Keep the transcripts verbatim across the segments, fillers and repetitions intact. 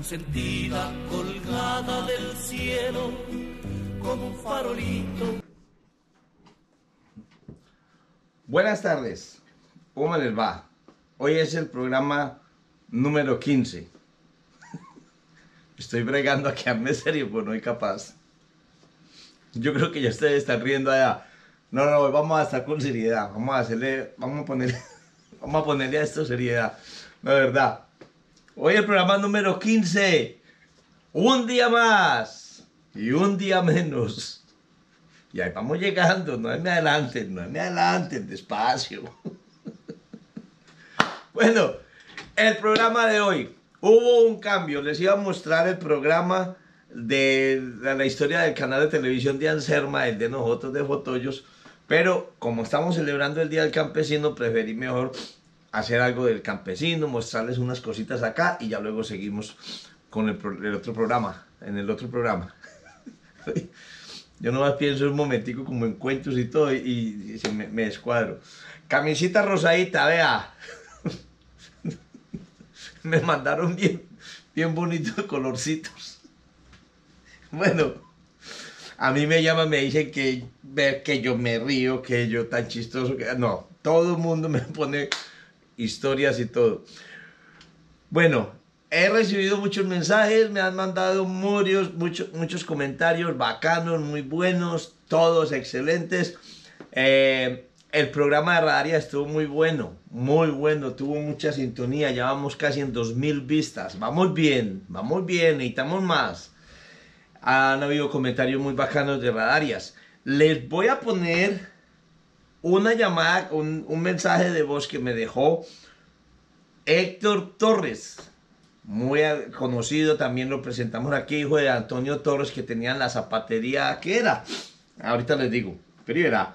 consentida colgada del cielo como un farolito. Buenas tardes, ¿cómo les va? Hoy es el programa número quince. Estoy bregando a quedarme serio, pues no soy capaz. Yo creo que ya ustedes están riendo allá. No, no, vamos a estar con seriedad. Vamos a hacerle, vamos a ponerle, vamos a ponerle a esto seriedad. La verdad. Hoy el programa número quince. Un día más y un día menos. Y ahí vamos llegando. No me adelanten, no me adelanten, despacio. Bueno, el programa de hoy. Hubo un cambio. Les iba a mostrar el programa de la historia del canal de televisión de Anserma, el de nosotros de Fotollos. Pero como estamos celebrando el Día del Campesino, preferí mejor hacer algo del campesino, mostrarles unas cositas acá y ya luego seguimos con el, el otro programa, en el otro programa. Yo nomás pienso un momentico como en cuentos y todo y, y me, me descuadro. Camisita rosadita, vea. Me mandaron bien, bien bonitos colorcitos. Bueno, a mí me llaman, me dicen que, que yo me río, que yo tan chistoso, que no, todo el mundo me pone historias y todo. Bueno, he recibido muchos mensajes, me han mandado muchos, muchos, muchos comentarios bacanos, muy buenos, todos excelentes. Eh, el programa de Radaria estuvo muy bueno, muy bueno, tuvo mucha sintonía, ya vamos casi en dos mil vistas. Vamos bien, vamos bien, necesitamos más. Han habido comentarios muy bacanos de Radarias. Les voy a poner una llamada, un, un mensaje de voz que me dejó Héctor Torres, muy conocido, también lo presentamos aquí, hijo de Antonio Torres, que tenía la zapatería, ¿qué era? Ahorita les digo, pero era,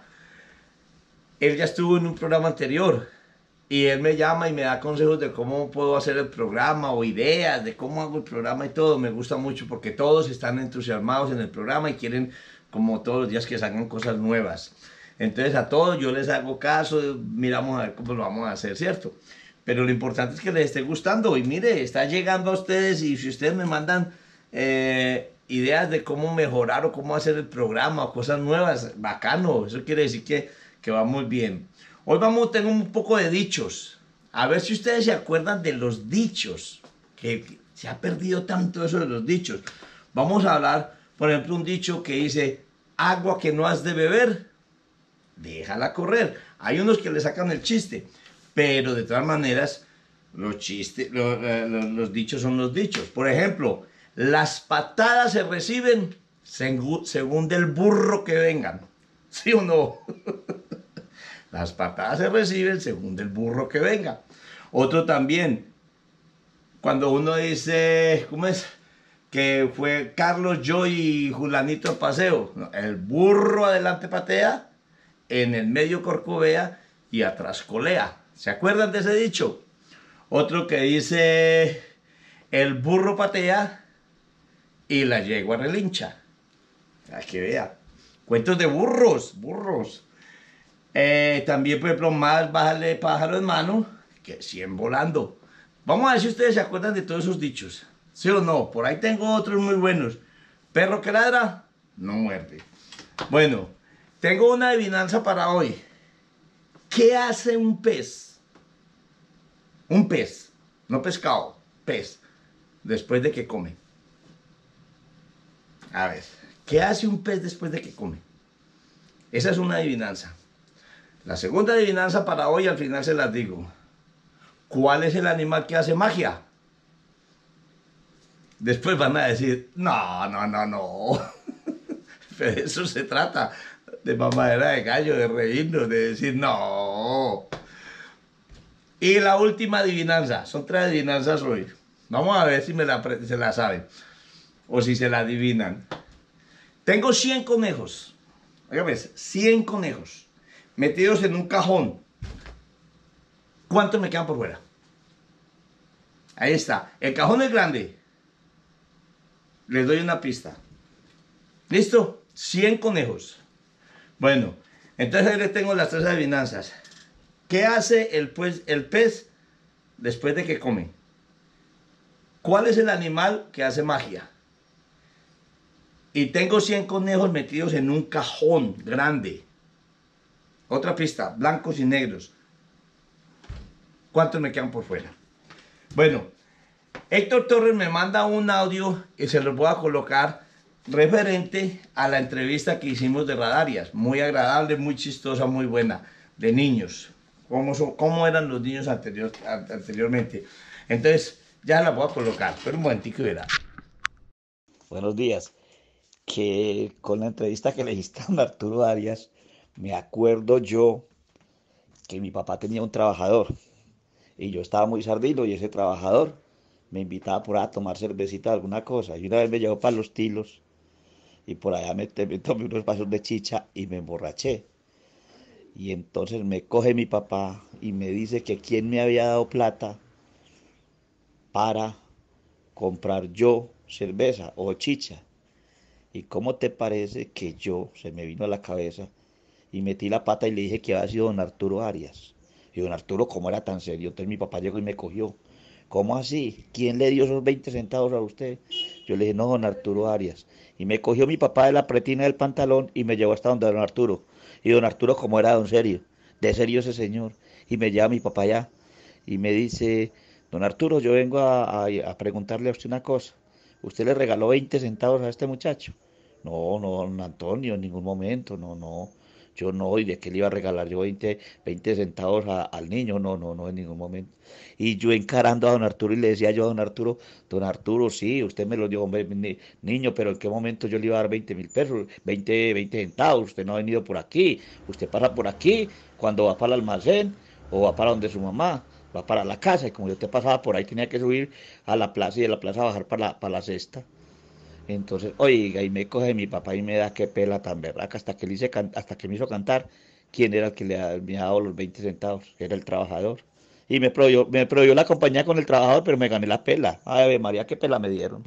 él ya estuvo en un programa anterior y él me llama y me da consejos de cómo puedo hacer el programa o ideas de cómo hago el programa y todo. Me gusta mucho porque todos están entusiasmados en el programa y quieren como todos los días que salgan cosas nuevas. Entonces a todos yo les hago caso, miramos a ver cómo lo vamos a hacer, ¿cierto? Pero lo importante es que les esté gustando y mire, está llegando a ustedes y si ustedes me mandan eh, ideas de cómo mejorar o cómo hacer el programa o cosas nuevas, bacano, eso quiere decir que, que va muy bien. Hoy vamos a tener un poco de dichos, a ver si ustedes se acuerdan de los dichos, que se ha perdido tanto eso de los dichos. Vamos a hablar, por ejemplo, un dicho que dice, agua que no has de beber, déjala correr. Hay unos que le sacan el chiste. Pero de todas maneras, los chistes, los, los, los dichos son los dichos. Por ejemplo, las patadas se reciben según, según del burro que vengan. ¿Sí o no? Las patadas se reciben según del burro que venga. Otro también, cuando uno dice, ¿cómo es? Que fue Carlos, yo y Julanito al paseo. El burro adelante patea, en el medio corcovea y atrás colea. ¿Se acuerdan de ese dicho? Otro que dice, el burro patea y la yegua relincha. Hay que vea. Cuentos de burros, burros. Eh, también, por ejemplo, más bájale pájaro en mano que cien volando. Vamos a ver si ustedes se acuerdan de todos esos dichos. ¿Sí o no? Por ahí tengo otros muy buenos. Perro que ladra, no muerde. Bueno, tengo una adivinanza para hoy. ¿Qué hace un pez? Un pez, no pescado, pez, después de que come. A ver, ¿qué hace un pez después de que come? Esa es una adivinanza. La segunda adivinanza para hoy, al final se las digo. ¿Cuál es el animal que hace magia? Después van a decir, no, no, no, no. Pero de eso se trata, de mamadera de gallo, de reírnos, de decir, no. Y la última adivinanza, son tres adivinanzas hoy. Vamos a ver si me la, se la saben o si se la adivinan. Tengo cien conejos, oigan, cien conejos metidos en un cajón. ¿Cuántos me quedan por fuera? Ahí está, el cajón es grande. Les doy una pista. ¿Listo? cien conejos. Bueno, entonces ahí les tengo las tres adivinanzas. ¿Qué hace el, pues, el pez después de que come? ¿Cuál es el animal que hace magia? Y tengo cien conejos metidos en un cajón grande. Otra pista, blancos y negros. ¿Cuántos me quedan por fuera? Bueno, Héctor Torres me manda un audio y se los voy a colocar referente a la entrevista que hicimos de Radarias. Muy agradable, muy chistosa, muy buena. De niños. ¿Cómo, son, cómo eran los niños anterior, anteriormente? Entonces, ya la voy a colocar. Pero un momentico verá. Buenos días. Que con la entrevista que le hiciste a Arturo Arias, me acuerdo yo que mi papá tenía un trabajador y yo estaba muy sardino y ese trabajador me invitaba por a tomar cervecita o alguna cosa y una vez me llevó para Los Tilos y por allá me, me tomé unos vasos de chicha y me emborraché y entonces me coge mi papá y me dice que quién me había dado plata para comprar yo cerveza o chicha. ¿Y cómo te parece que yo, se me vino a la cabeza, y metí la pata y le dije que había sido don Arturo Arias? Y don Arturo, ¿cómo era tan serio? Entonces mi papá llegó y me cogió. ¿Cómo así? ¿Quién le dio esos veinte centavos a usted? Yo le dije, no, don Arturo Arias. Y me cogió mi papá de la pretina del pantalón y me llevó hasta donde don Arturo. Y don Arturo, ¿cómo era don serio? De serio ese señor. Y me lleva mi papá allá y me dice, don Arturo, yo vengo a, a, a preguntarle a usted una cosa. ¿Usted le regaló veinte centavos a este muchacho? No, no, don Antonio, en ningún momento, no, no. Yo no, ¿y de qué le iba a regalar yo veinte, veinte centavos a, al niño? No, no, no, en ningún momento. Y yo encarando a don Arturo y le decía yo a don Arturo, don Arturo, sí, usted me lo dio, hombre, ni, niño, pero ¿en qué momento yo le iba a dar veinte mil pesos, veinte, veinte centavos? Usted no ha venido por aquí, usted pasa por aquí cuando va para el almacén o va para donde su mamá, va para la casa, y como yo te pasaba por ahí tenía que subir a la plaza y de la plaza bajar para la, para la cesta. Entonces, oiga, y me coge mi papá y me da qué pela tan berraca, hasta que, le hice hasta que me hizo cantar quién era el que le había dado los veinte centavos, era el trabajador. Y me prohibió, me prohibió la compañía con el trabajador, pero me gané la pela. Ay, María, qué pela me dieron.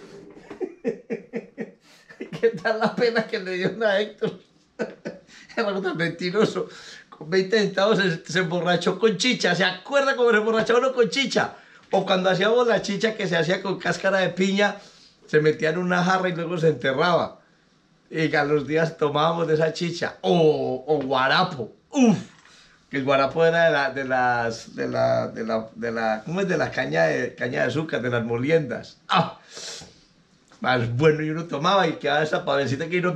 ¿Qué tal la pena que le dieron a Héctor? Era tan mentiroso. Con veinte centavos se, se emborrachó con chicha. ¿Se acuerda cómo se emborrachaba uno con chicha? O cuando hacíamos la chicha que se hacía con cáscara de piña, se metía en una jarra y luego se enterraba. Y a los días tomábamos de esa chicha. O, o guarapo. Uf. Que el guarapo era de la, de las, de la, de la, de la, ¿cómo es? De la caña de, caña de azúcar, de las moliendas. ¡Ah! Más bueno, y uno tomaba y quedaba esa pavecita que uno...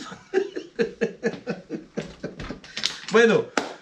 Bueno,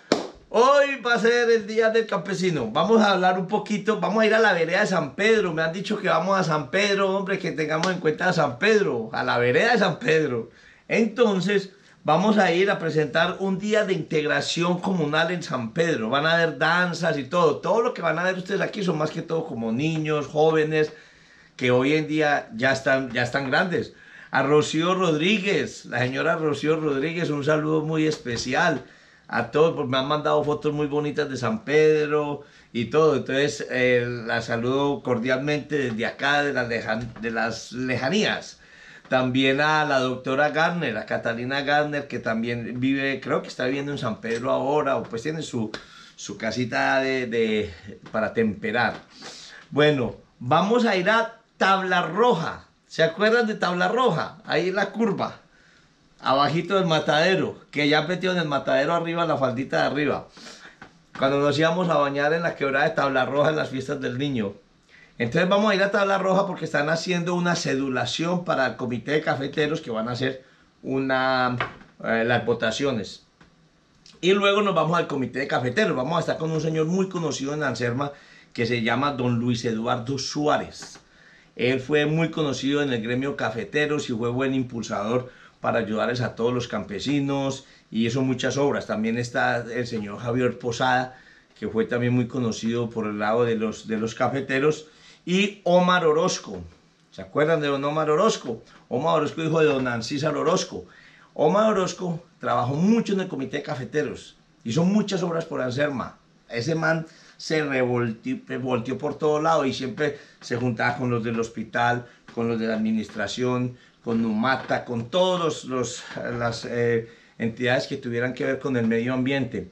hoy va a ser el día del campesino. Vamos a hablar un poquito, vamos a ir a la vereda de San Pedro. Me han dicho que vamos a San Pedro, hombre, que tengamos en cuenta a San Pedro, a la vereda de San Pedro. Entonces, vamos a ir a presentar un día de integración comunal en San Pedro. Van a haber danzas y todo. Todo lo que van a ver ustedes aquí son más que todo como niños, jóvenes, que hoy en día ya están, ya están grandes. A Rocío Rodríguez, la señora Rocío Rodríguez, un saludo muy especial. A todos, porque me han mandado fotos muy bonitas de San Pedro y todo. Entonces, eh, la saludo cordialmente desde acá, de las, lejan de las lejanías. También a la doctora Garner, a Catalina Garner, que también vive, creo que está viviendo en San Pedro ahora, o pues tiene su, su casita de, de, para temperar. Bueno, vamos a ir a Tabla Roja. ¿Se acuerdan de Tabla Roja? Ahí en la curva. Abajito del matadero, que ya metió en el matadero arriba, la faldita de arriba, cuando nos íbamos a bañar en la quebrada de Tabla Roja en las fiestas del niño. Entonces vamos a ir a Tabla Roja porque están haciendo una cedulación para el comité de cafeteros, que van a hacer una, eh, las votaciones. Y luego nos vamos al comité de cafeteros. Vamos a estar con un señor muy conocido en Anserma que se llama don Luis Eduardo Suárez. Él fue muy conocido en el gremio cafeteros y fue buen impulsador para ayudarles a todos los campesinos y hizo muchas obras. También está el señor Javier Posada, que fue también muy conocido por el lado de los, de los cafeteros, y Omar Orozco. ¿Se acuerdan de don Omar Orozco? Omar Orozco, hijo de don Ancísar Orozco. Omar Orozco trabajó mucho en el comité de cafeteros, hizo muchas obras por Anserma. Ese man se revoltió, revoltió por todo lado y siempre se juntaba con los del hospital, con los de la administración, con Numata, con todas las eh, entidades que tuvieran que ver con el medio ambiente.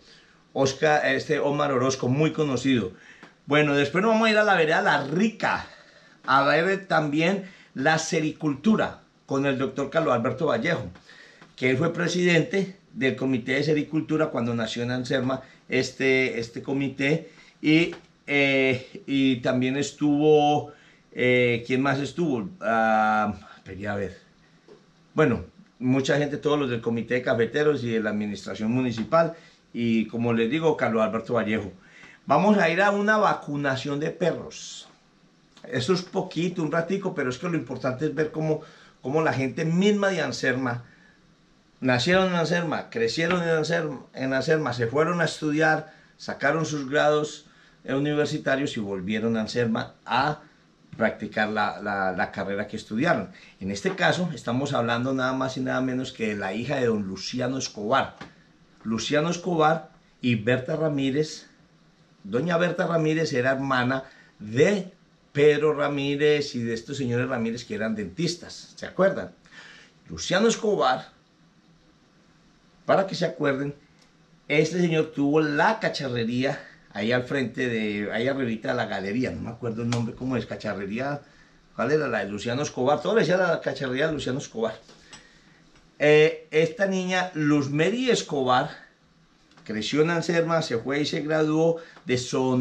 Oscar, este Omar Orozco, muy conocido. Bueno, después nos vamos a ir a la vereda La Rica. a ver también la sericultura con el doctor Carlos Alberto Vallejo, que él fue presidente del Comité de Sericultura cuando nació en Anserma este, este comité, y, eh, y también estuvo, eh, ¿quién más estuvo? Ah, quería ver, bueno, mucha gente, todos los del Comité de Cafeteros y de la Administración Municipal, y como les digo, Carlos Alberto Vallejo. Vamos a ir a una vacunación de perros. Eso es poquito, un ratico, pero es que lo importante es ver cómo, cómo la gente misma de Anserma, nacieron en Anserma, crecieron en Anserma, en Anserma, se fueron a estudiar, sacaron sus grados universitarios y volvieron a Anserma a practicar la, la, la carrera que estudiaron. En este caso estamos hablando nada más y nada menos que de la hija de don Luciano Escobar. Luciano Escobar y Berta Ramírez. Doña Berta Ramírez era hermana de Pedro Ramírez y de estos señores Ramírez que eran dentistas, ¿se acuerdan? Luciano Escobar, para que se acuerden, este señor tuvo la cacharrería ahí al frente de, ahí arribita de la galería, no me acuerdo el nombre, ¿cómo es? Cacharrería, ¿cuál era? La de Luciano Escobar, todo le decía la cacharrería de Luciano Escobar. Eh, esta niña, Luzmeri Escobar, creció en Anserma, se fue y se graduó de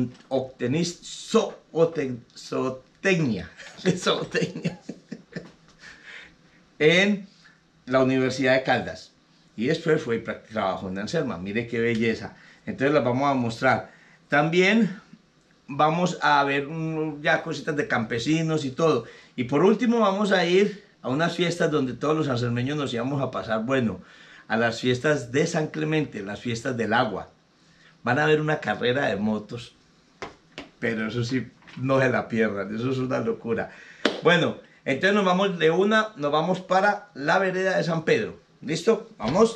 zootecnia, de zootecnia en la Universidad de Caldas. Y después fue y trabajó en Anserma. Mire qué belleza. Entonces las vamos a mostrar. También vamos a ver ya cositas de campesinos y todo. Y por último vamos a ir a unas fiestas donde todos los ansermeños nos íbamos a pasar, bueno, a las fiestas de San Clemente, las fiestas del agua. Van a ver una carrera de motos, pero eso sí, no se la pierdan, eso es una locura. Bueno, entonces nos vamos de una, nos vamos para la vereda de San Pedro. ¿Listo? ¿Vamos?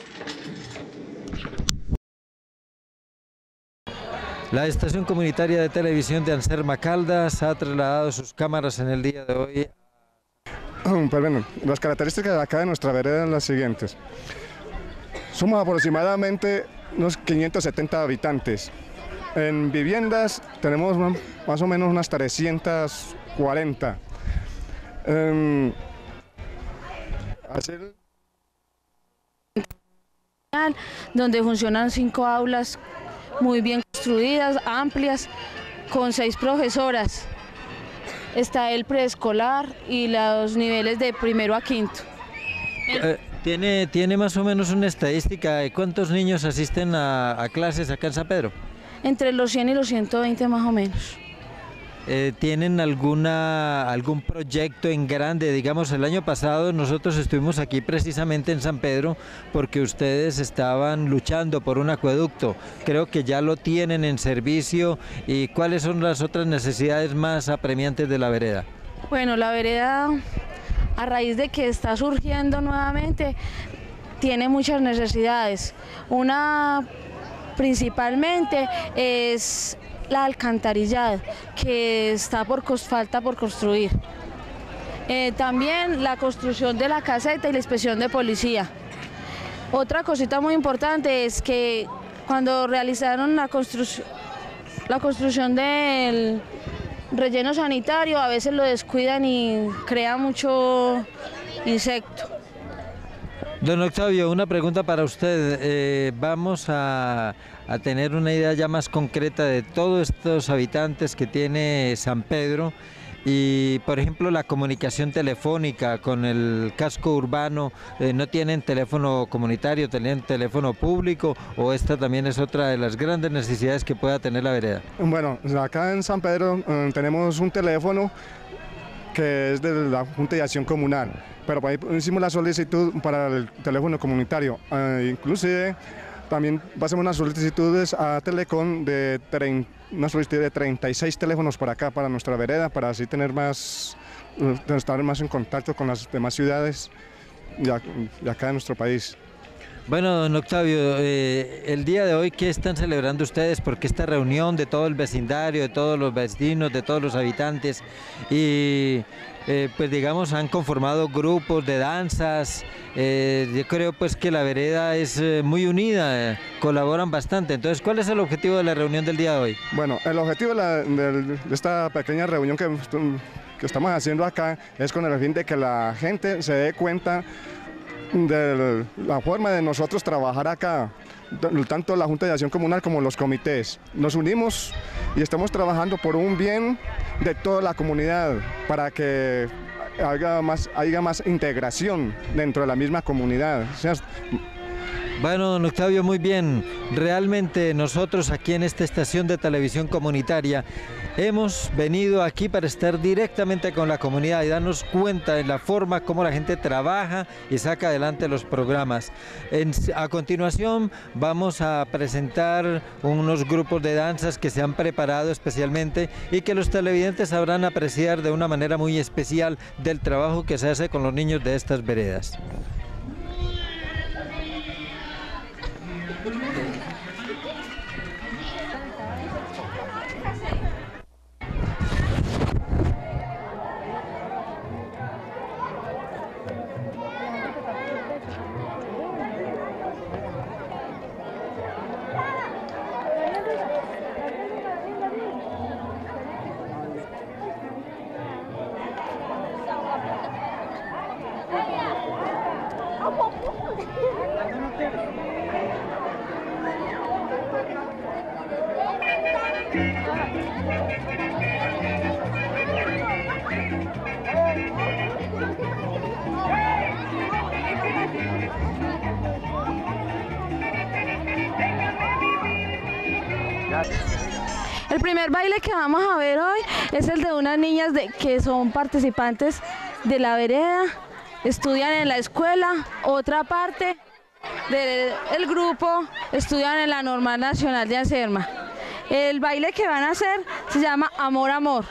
La estación comunitaria de televisión de Anserma Caldas ha trasladado sus cámaras en el día de hoy. Pues bueno, las características de acá de nuestra vereda son las siguientes. Somos aproximadamente unos quinientos setenta habitantes. En viviendas tenemos más o menos unas trescientas cuarenta. Um, hacer... donde funcionan cinco aulas muy bien construidas, amplias, con seis profesoras. Está el preescolar y los niveles de primero a quinto. Eh, ¿tiene, ¿Tiene más o menos una estadística de cuántos niños asisten a, a clases acá en San Pedro? Entre los cien y los ciento veinte más o menos. Eh, ¿Tienen alguna, algún proyecto en grande? Digamos, el año pasado nosotros estuvimos aquí precisamente en San Pedro porque ustedes estaban luchando por un acueducto. Creo que ya lo tienen en servicio. ¿Y cuáles son las otras necesidades más apremiantes de la vereda? Bueno, la vereda, a raíz de que está surgiendo nuevamente, tiene muchas necesidades. Una principalmente es la alcantarillado, que está por falta por construir. Eh, también la construcción de la caseta y la inspección de policía. Otra cosita muy importante es que cuando realizaron la construcción, la construcción del relleno sanitario, a veces lo descuidan y crea mucho insecto. Don Octavio, una pregunta para usted. Eh, vamos a, a tener una idea ya más concreta de todos estos habitantes que tiene San Pedro y, por ejemplo, la comunicación telefónica con el casco urbano. Eh, ¿No tienen teléfono comunitario, tienen teléfono público o esta también es otra de las grandes necesidades que pueda tener la vereda? Bueno, acá en San Pedro eh, tenemos un teléfono que es de la Junta de Acción Comunal, pero por ahí hicimos la solicitud para el teléfono comunitario, eh, inclusive también pasamos unas solicitudes a Telecom de, una solicitud de treinta y seis teléfonos para acá, para nuestra vereda, para así tener más, estar más en contacto con las demás ciudades de acá de nuestro país. Bueno, don Octavio, eh, el día de hoy, ¿qué están celebrando ustedes? Porque esta reunión de todo el vecindario, de todos los vecinos, de todos los habitantes, y eh, pues digamos han conformado grupos de danzas. Eh, yo creo pues que la vereda es eh, muy unida, eh, colaboran bastante. Entonces, ¿cuál es el objetivo de la reunión del día de hoy? Bueno, el objetivo de, la, de esta pequeña reunión que, que estamos haciendo acá es con el fin de que la gente se dé cuenta de la forma de nosotros trabajar acá, tanto la Junta de Acción Comunal como los comités. Nos unimos y estamos trabajando por un bien de toda la comunidad, para que haya más, haya más integración dentro de la misma comunidad. O sea, bueno, don Octavio, muy bien. Realmente nosotros aquí en esta estación de televisión comunitaria hemos venido aquí para estar directamente con la comunidad y darnos cuenta de la forma como la gente trabaja y saca adelante los programas. En, a continuación vamos a presentar unos grupos de danzas que se han preparado especialmente y que los televidentes sabrán apreciar de una manera muy especial del trabajo que se hace con los niños de estas veredas. El primer baile que vamos a ver hoy es el de unas niñas de, que son participantes de la vereda, estudian en la escuela. Otra parte del grupo estudian en la Normal Nacional de Acerma. El baile que van a hacer se llama Amor, Amor.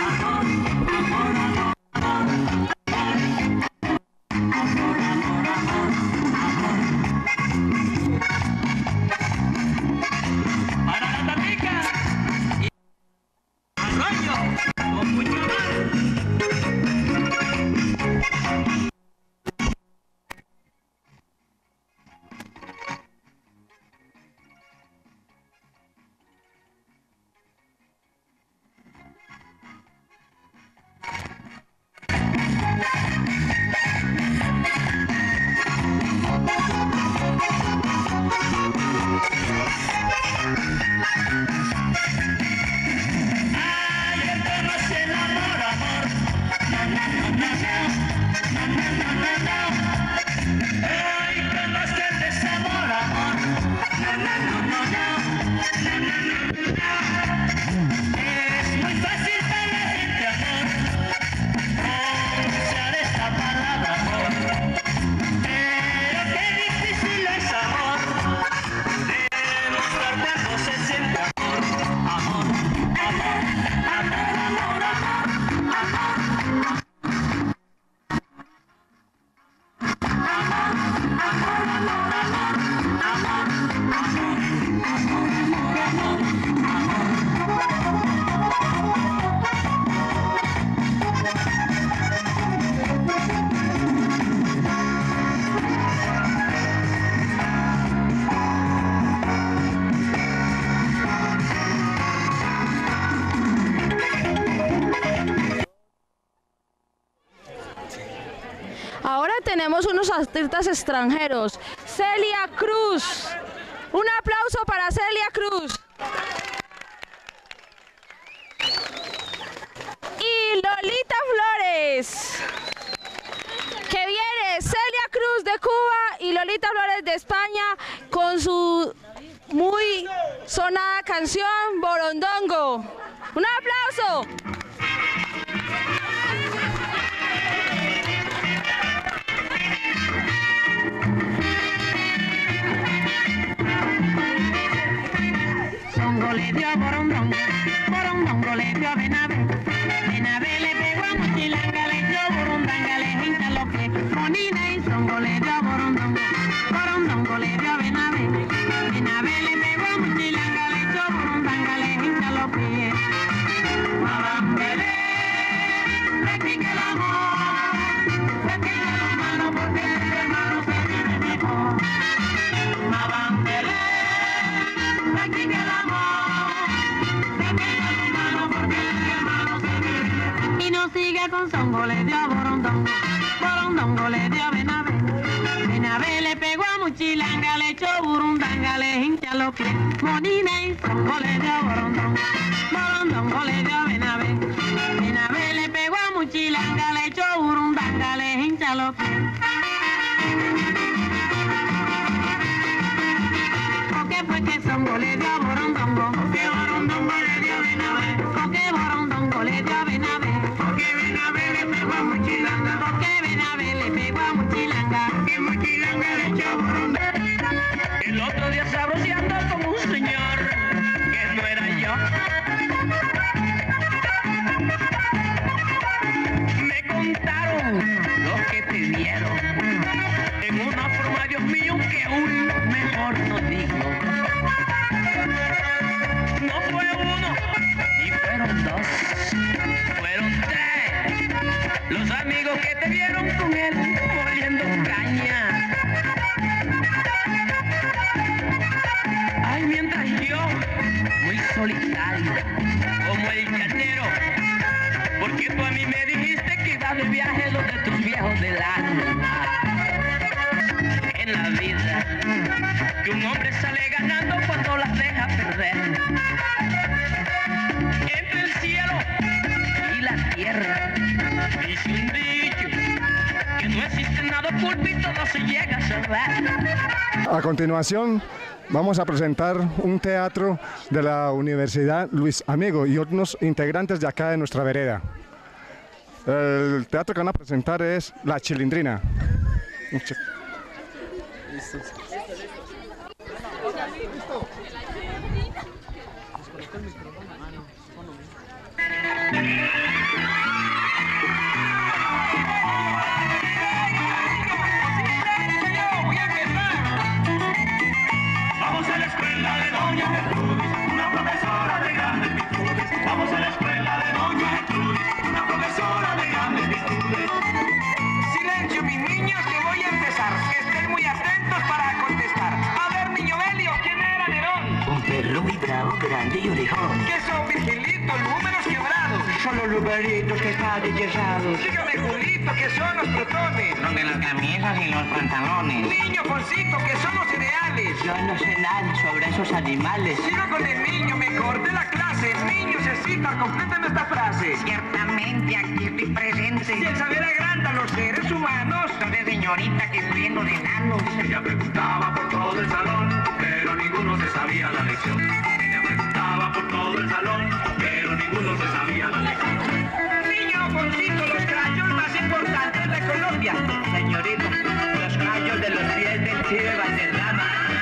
Ahora tenemos unos artistas extranjeros. Celia Cruz. Un aplauso para Celia Cruz. Y Lolita Flores, que viene Celia Cruz de Cuba y Lolita Flores de España con su muy sonada canción Borondongo. Un aplauso. Songo le dio a Borondongo, Borondongo le dio a Benavé, Benavé le pegó a Mochilanga, le dio Borondanga, le hincha lo que Monina y Songo le dio a Borondongo, Borondongo le sigue con songo, le dio a borondongo, borondongo le dio a Benavé. Benavé le pegó a Muchilanga, le echó burundanga, le hincha los pies. Monina y songo le dio a borondongo, borondongo le dio a Benavé. Benavé le pegó a Muchilanga, le echó burundanga, le hincha los pies. ¿Por qué fue que songo le dio a borondongo? ¿Por qué borondongo le dio a Benavé? ¿Por qué borondongo le dio a Benavé? ¿Por qué Benavé le pegó a Muchilanga? ¿Por qué Benavé le pegó a Muchilanga? ¿Por qué Muchilanga le echó burundanga? El otro día sabroseando como un señor que no era yo. Me contaron los que te dieron en una forma, Dios mío, que aún mejor no digo. No fue uno, ni fueron dos, fueron tres los amigos que te vieron con él moliendo caña. Ay, mientras yo, muy solitario, como el llanero, porque tú a mí me dijiste que ibas de viaje donde tus viejos del alma. En la vida, que un hombre sale ganando cuando las deja perder. Entre el cielo y la tierra, dice un dicho, que no existe nada oculto y todo se llega a saber. A continuación, vamos a presentar un teatro de la Universidad Luis Amigo y otros integrantes de acá de nuestra vereda. El teatro que van a presentar es La Chilindrina. Vamos a la escuela de Doña Gertrudis, una profesora de grandes virtudes. Vamos a la escuela de Doña Gertrudis, una profesora de grandes virtudes. Silencio, mis niños, que voy a empezar. Que estén muy atentos para contestar. A ver, niño Belio, ¿quién era Nerón? Un perro muy bravo, grande y orejón. ¿Qué son, Virgilito? Números quebrados. Son los lugaretos que están yesados. Dígame, Julito, ¿qué son los protones? Los de las camisas y los pantalones. Niño, Foncito, ¿qué son los cereales? Yo no sé nada sobre esos animales. Sigo con el niño, mejor de la clase. Niño, Cecita, complétame esta frase. Ciertamente aquí estoy presente. Si el saber agranda a los seres humanos. No de señorita que estoy lleno de enanos. Ella preguntaba por todo el salón, pero ninguno se sabía la lección. Ella preguntaba por todo el salón, pero ninguno se sabía la lección. Niño, Foncito, los crayos más importantes de Colombia. Señorita, los callos de los pies del Cide Valderrama.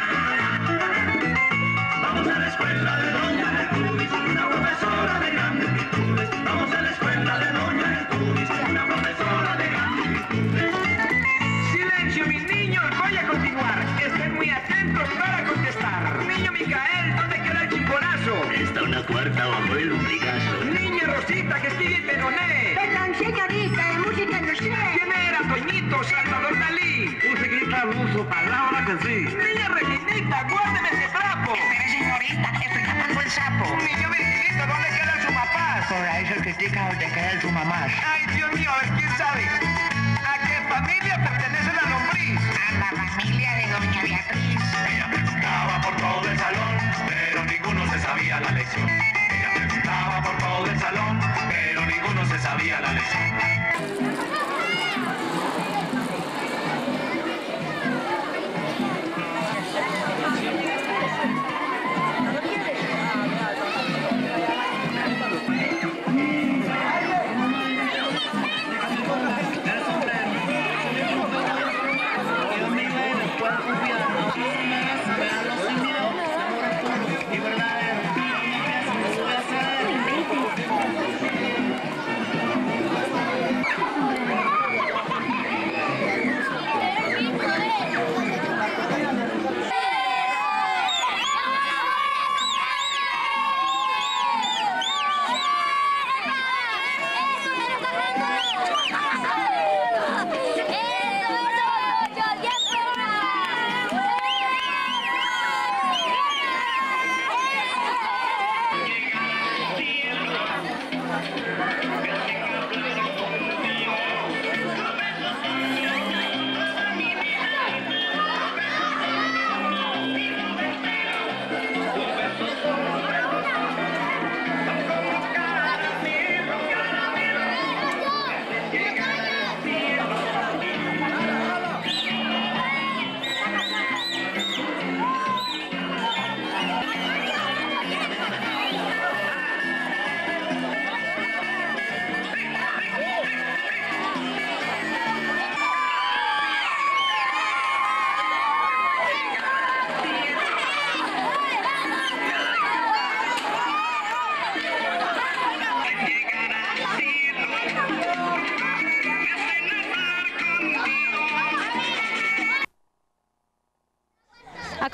Vamos a la escuela de Doña Gertrudis, una profesora de grandes virtudes. Vamos a la escuela de Doña Gertrudis, una profesora de grandes virtudes. Silencio, mis niños, voy a continuar. Estén muy atentos para contestar. Niño Micael, ¿dónde queda el chimborazo? Está una cuarta bajo el umbligazo. Niña Rosita, que escribe Peroné. Perdón, señorita, de música no sé. ¿Quién era Toñito, Salvador Dalí? Un ciclista ruso, palabra que sí. Niña Reginita, guárdeme ese trapo. Espere, señorita, estoy tapando el sapo. Niño Virgilito, ¿dónde queda el sumapaz? Por ahí se critica donde queda el sumamás. Ay, Dios mío, a ver, ¿quién sabe? ¿A qué familia pertenece la lombriz? A la familia de doña Beatriz. Ella preguntaba por todo el salón, pero ninguno se sabía la lección. Ella preguntaba por todo el salón, pero ninguno se sabía la lección.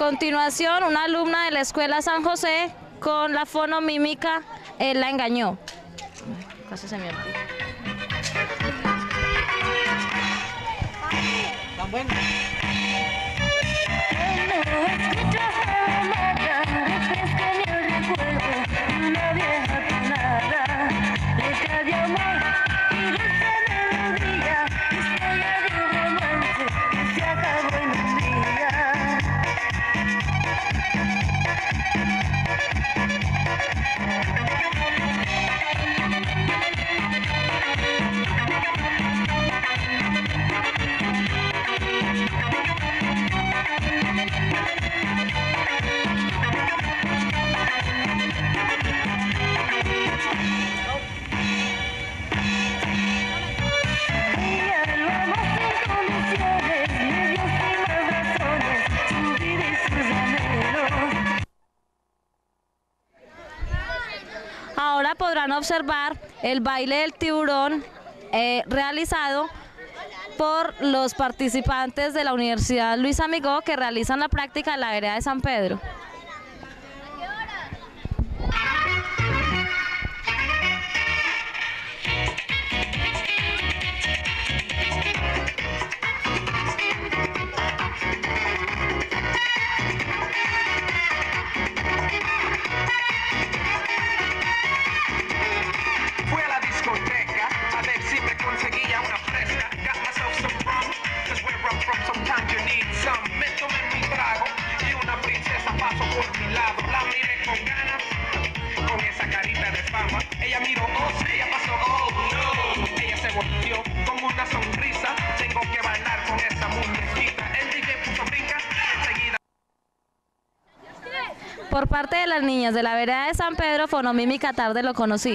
continuación, una alumna de la Escuela San José con la fonomímica Él la engañó. Casi se me olvidó. Tan bueno. Ahora podrán observar el baile del tiburón eh, realizado por los participantes de la Universidad Luis Amigó que realizan la práctica en la vereda de San Pedro. Ella miró, oh, ella pasó, oh, no. Ella se volvió con una sonrisa. Tengo que bailar con esa muñequita. El D J puso brinca enseguida. Por parte de las niñas de la vereda de San Pedro, fonomímica tarde lo conocí.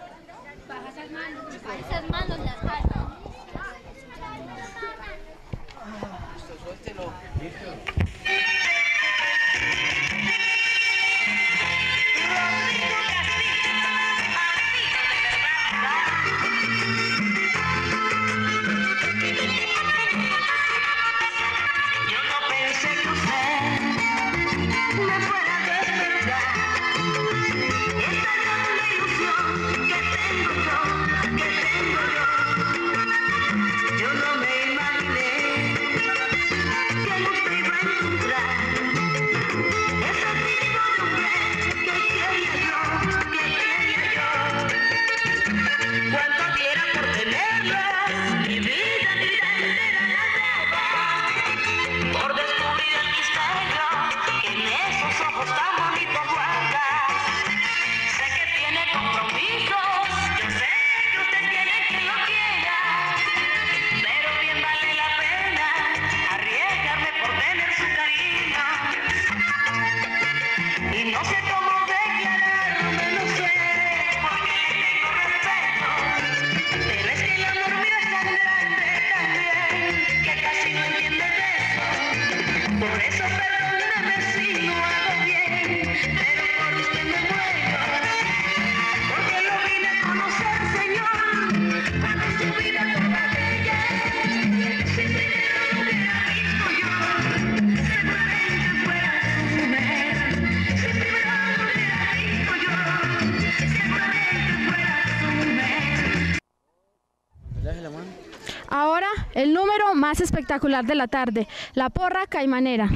Ahora, el número más espectacular de la tarde, la porra caimanera.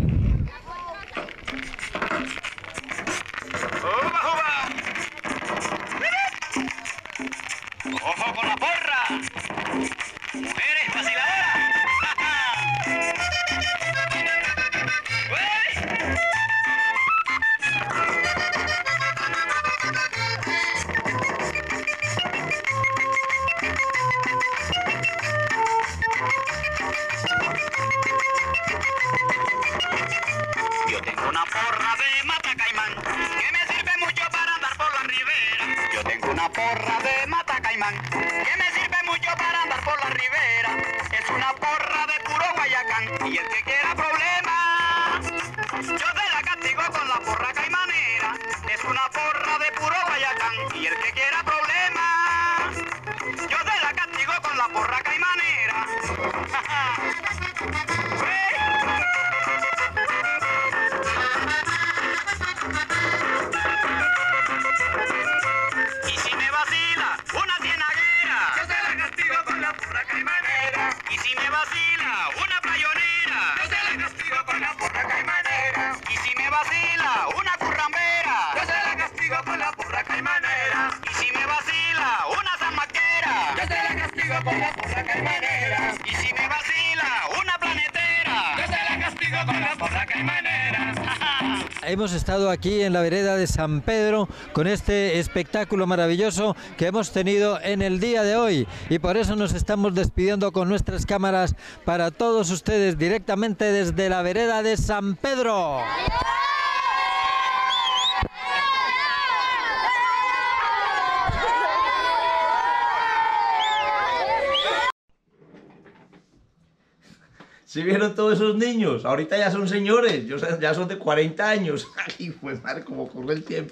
¡Ojo con la porra! ¡Mujeres vaciladoras! Yo tengo una porra de mata caimán que me sirve mucho para andar por la ribera. Yo tengo una porra de mata caimán que me sirve mucho para andar por la ribera. Es una porra de puro Guayacán y el que quiera problema, yo te la castigo con la porra caimanera. Es una porra de puro Guayacán y el que quiera problema, yo te la castigo con la porra caimanera. con la porra caimanera. Y si me vacila una planetera, yo se la castigo con la porra caimanera. Hemos estado aquí en la vereda de San Pedro con este espectáculo maravilloso que hemos tenido en el día de hoy, y por eso nos estamos despidiendo con nuestras cámaras para todos ustedes directamente desde la vereda de San Pedro. ¿Sí vieron todos esos niños? Ahorita ya son señores, ya son de cuarenta años. Ay, pues madre, cómo corre el tiempo.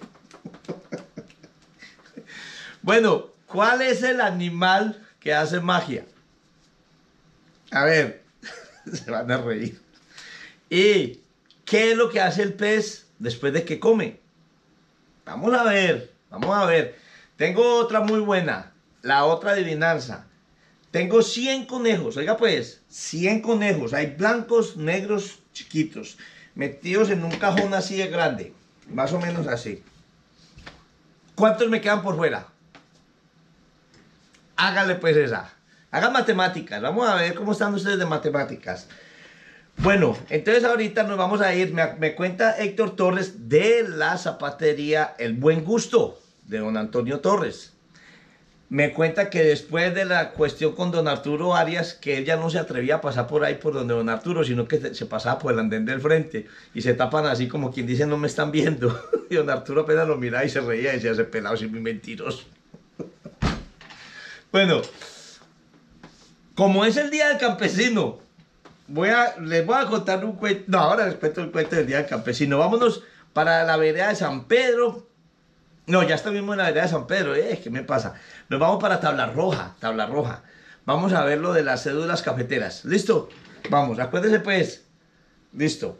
Bueno, ¿cuál es el animal que hace magia? A ver, se van a reír. ¿Y qué es lo que hace el pez después de que come? Vamos a ver, vamos a ver. Tengo otra muy buena, la otra adivinanza. Tengo cien conejos, oiga pues, cien conejos, hay blancos, negros, chiquitos, metidos en un cajón así de grande, más o menos así. ¿Cuántos me quedan por fuera? Hágale pues esa, hagan matemáticas, vamos a ver cómo están ustedes de matemáticas. Bueno, entonces ahorita nos vamos a ir, me, me cuenta Héctor Torres de la zapatería El Buen Gusto, de don Antonio Torres. Me cuenta que después de la cuestión con don Arturo Arias, que él ya no se atrevía a pasar por ahí por donde don Arturo, sino que se pasaba por el andén del frente y se tapan así como quien dice no me están viendo. Y don Arturo apenas lo miraba y se reía y decía, ese pelado es muy mentiroso. Bueno, como es el Día del Campesino, voy a, les voy a contar un cuento. No, ahora les cuento el cuento del Día del Campesino. Vámonos para la vereda de San Pedro. No, ya está mismo en la vereda de San Pedro, ¿eh? ¿Qué me pasa? Nos vamos para Tabla Roja, Tabla Roja. Vamos a ver lo de las cédulas cafeteras. ¿Listo? Vamos, acuérdense pues. Listo.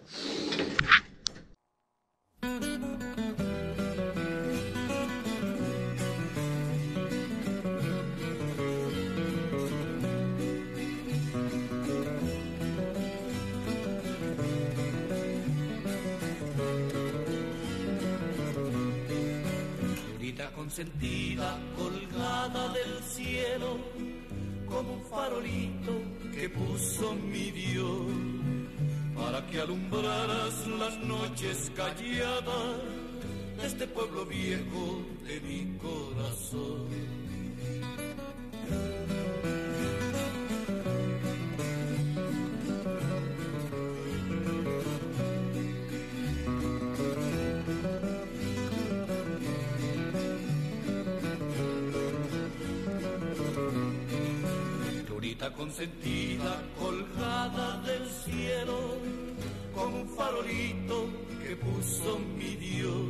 Consentida, colgada del cielo, como un farolito que puso mi Dios, para que alumbraras las noches calladas de este pueblo viejo de mi corazón. Consentida, colgada del cielo, como un farolito que puso mi Dios,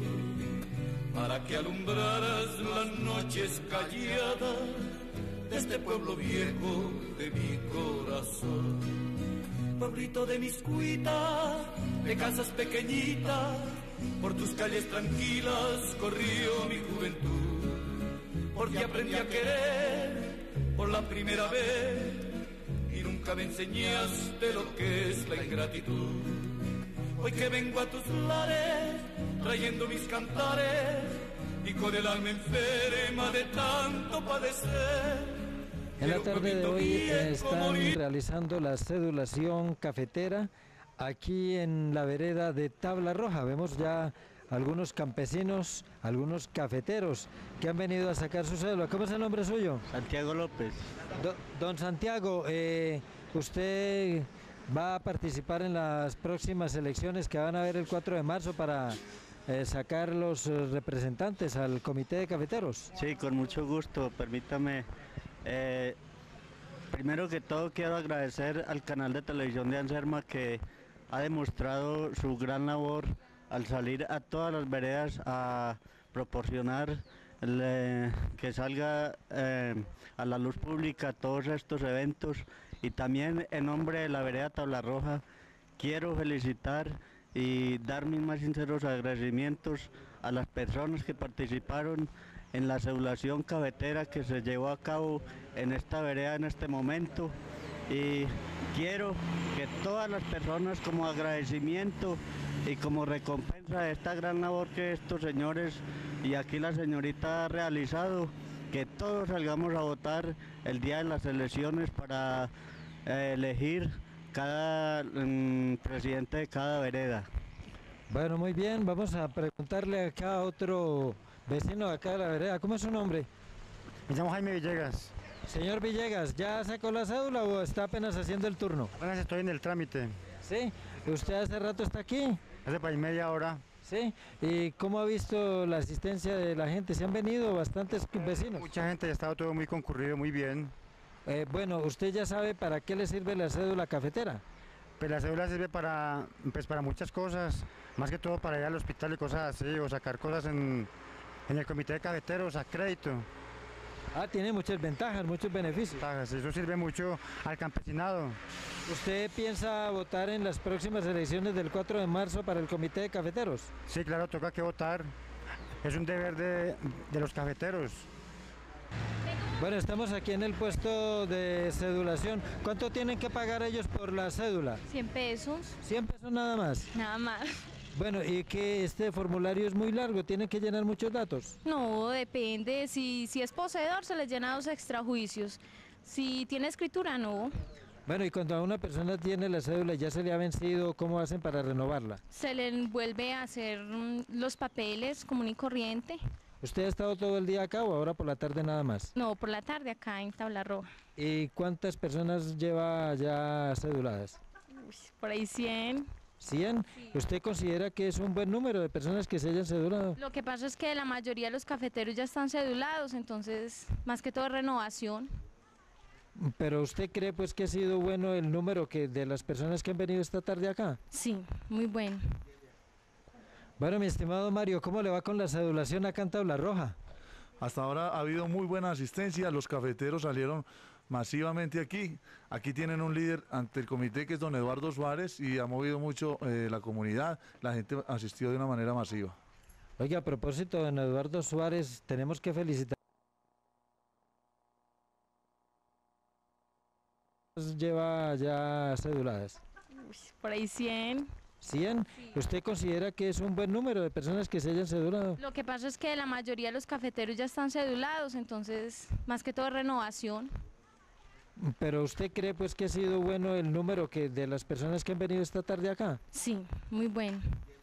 para que alumbraras las noches calladas de este pueblo viejo de mi corazón. Pueblito de Miscuita, de casas pequeñitas, por tus calles tranquilas corrió mi juventud, porque aprendí a querer por la primera vez y nunca me enseñaste lo que es la ingratitud. Hoy que vengo a tus lares trayendo mis cantares y con el alma enferma de tanto padecer. En la tarde de hoy están realizando la cedulación cafetera aquí en la vereda de Tabla Roja. Vemos ya algunos campesinos, algunos cafeteros que han venido a sacar su cédula. ¿Cómo es el nombre suyo? Santiago López. Do, don Santiago, eh, usted va a participar en las próximas elecciones que van a haber el cuatro de marzo para eh, sacar los representantes al comité de cafeteros. Sí, con mucho gusto. Permítame, eh, primero que todo quiero agradecer al canal de televisión de Anserma que ha demostrado su gran labor al salir a todas las veredas a proporcionar le, que salga eh, a la luz pública todos estos eventos. Y también en nombre de la vereda Tabla Roja quiero felicitar y dar mis más sinceros agradecimientos a las personas que participaron en la cedulación cafetera que se llevó a cabo en esta vereda en este momento. Y quiero que todas las personas, como agradecimiento y como recompensa de esta gran labor que estos señores y aquí la señorita ha realizado, que todos salgamos a votar el día de las elecciones para eh, elegir cada mm, presidente de cada vereda. Bueno, muy bien, vamos a preguntarle acá a otro vecino de acá de la vereda. ¿Cómo es su nombre? Me llamo Jaime Villegas. Señor Villegas, ¿ya sacó la cédula o está apenas haciendo el turno? Apenas estoy en el trámite. ¿Sí? ¿Usted hace rato está aquí? Hace para media hora. ¿Sí? ¿Y cómo ha visto la asistencia de la gente? ¿Se han venido bastantes vecinos? Mucha gente, ha estado todo muy concurrido, muy bien. Eh, bueno, ¿usted ya sabe para qué le sirve la cédula cafetera? Pues la cédula sirve para, pues para muchas cosas, más que todo para ir al hospital y cosas así, o sacar cosas en, en el comité de cafeteros a crédito. Ah, tiene muchas ventajas, muchos beneficios. Ventajas, eso sirve mucho al campesinado. ¿Usted piensa votar en las próximas elecciones del cuatro de marzo para el comité de cafeteros? Sí, claro, toca que votar. Es un deber de, de los cafeteros. Bueno, estamos aquí en el puesto de cedulación. ¿Cuánto tienen que pagar ellos por la cédula? cien pesos. cien pesos nada más. Nada más. Bueno, y que este formulario es muy largo, tienen que llenar muchos datos. No, depende. Si, si es poseedor, se les llena dos extrajuicios. Si tiene escritura, no. Bueno, y cuando a una persona tiene la cédula ya se le ha vencido, ¿cómo hacen para renovarla? Se le vuelve a hacer mm, los papeles común y corriente. ¿Usted ha estado todo el día acá o ahora por la tarde nada más? No, por la tarde acá en Tabla Roja. ¿Y cuántas personas lleva ya ceduladas? Uy, por ahí cien. ¿cien? Sí. ¿Usted considera que es un buen número de personas que se hayan cedulado? Lo que pasa es que la mayoría de los cafeteros ya están cedulados, entonces más que todo renovación. ¿Pero usted cree pues que ha sido bueno el número que de las personas que han venido esta tarde acá? Sí, muy bueno. Bueno, mi estimado Mario, ¿cómo le va con la cedulación acá en Tabla Roja? Hasta ahora ha habido muy buena asistencia, los cafeteros salieron masivamente aquí. Aquí tienen un líder ante el comité que es don Eduardo Suárez y ha movido mucho eh, la comunidad, la gente asistió de una manera masiva. Oiga, a propósito de don Eduardo Suárez, tenemos que felicitar. Lleva ya ceduladas. Uy, por ahí cien. ¿cien? Sí. ¿Usted considera que es un buen número de personas que se hayan cedulado? Lo que pasa es que la mayoría de los cafeteros ya están cedulados, entonces más que todo renovación. ¿Pero usted cree pues que ha sido bueno el número que de las personas que han venido esta tarde acá? Sí, muy bueno.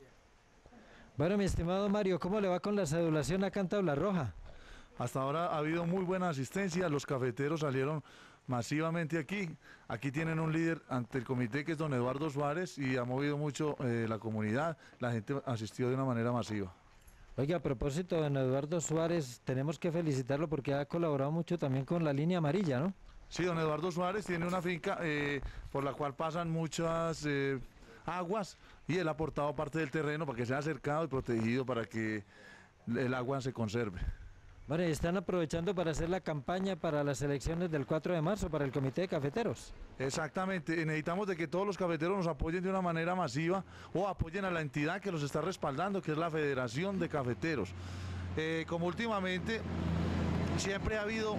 Bueno, mi estimado Mario, ¿cómo le va con la cedulación acá en Tabla Roja? Hasta ahora ha habido muy buena asistencia, los cafeteros salieron masivamente aquí. Aquí tienen un líder ante el comité que es don Eduardo Suárez y ha movido mucho eh, la comunidad, la gente asistió de una manera masiva. Oiga, a propósito de don Eduardo Suárez, tenemos que felicitarlo porque ha colaborado mucho también con la línea amarilla, ¿no? Sí, don Eduardo Suárez tiene una finca eh, por la cual pasan muchas eh, aguas y él ha aportado parte del terreno para que sea cercado y protegido para que el agua se conserve. Bueno, y están aprovechando para hacer la campaña para las elecciones del cuatro de marzo, para el comité de cafeteros. Exactamente, necesitamos de que todos los cafeteros nos apoyen de una manera masiva o apoyen a la entidad que los está respaldando, que es la Federación de Cafeteros. Eh, como últimamente siempre ha habido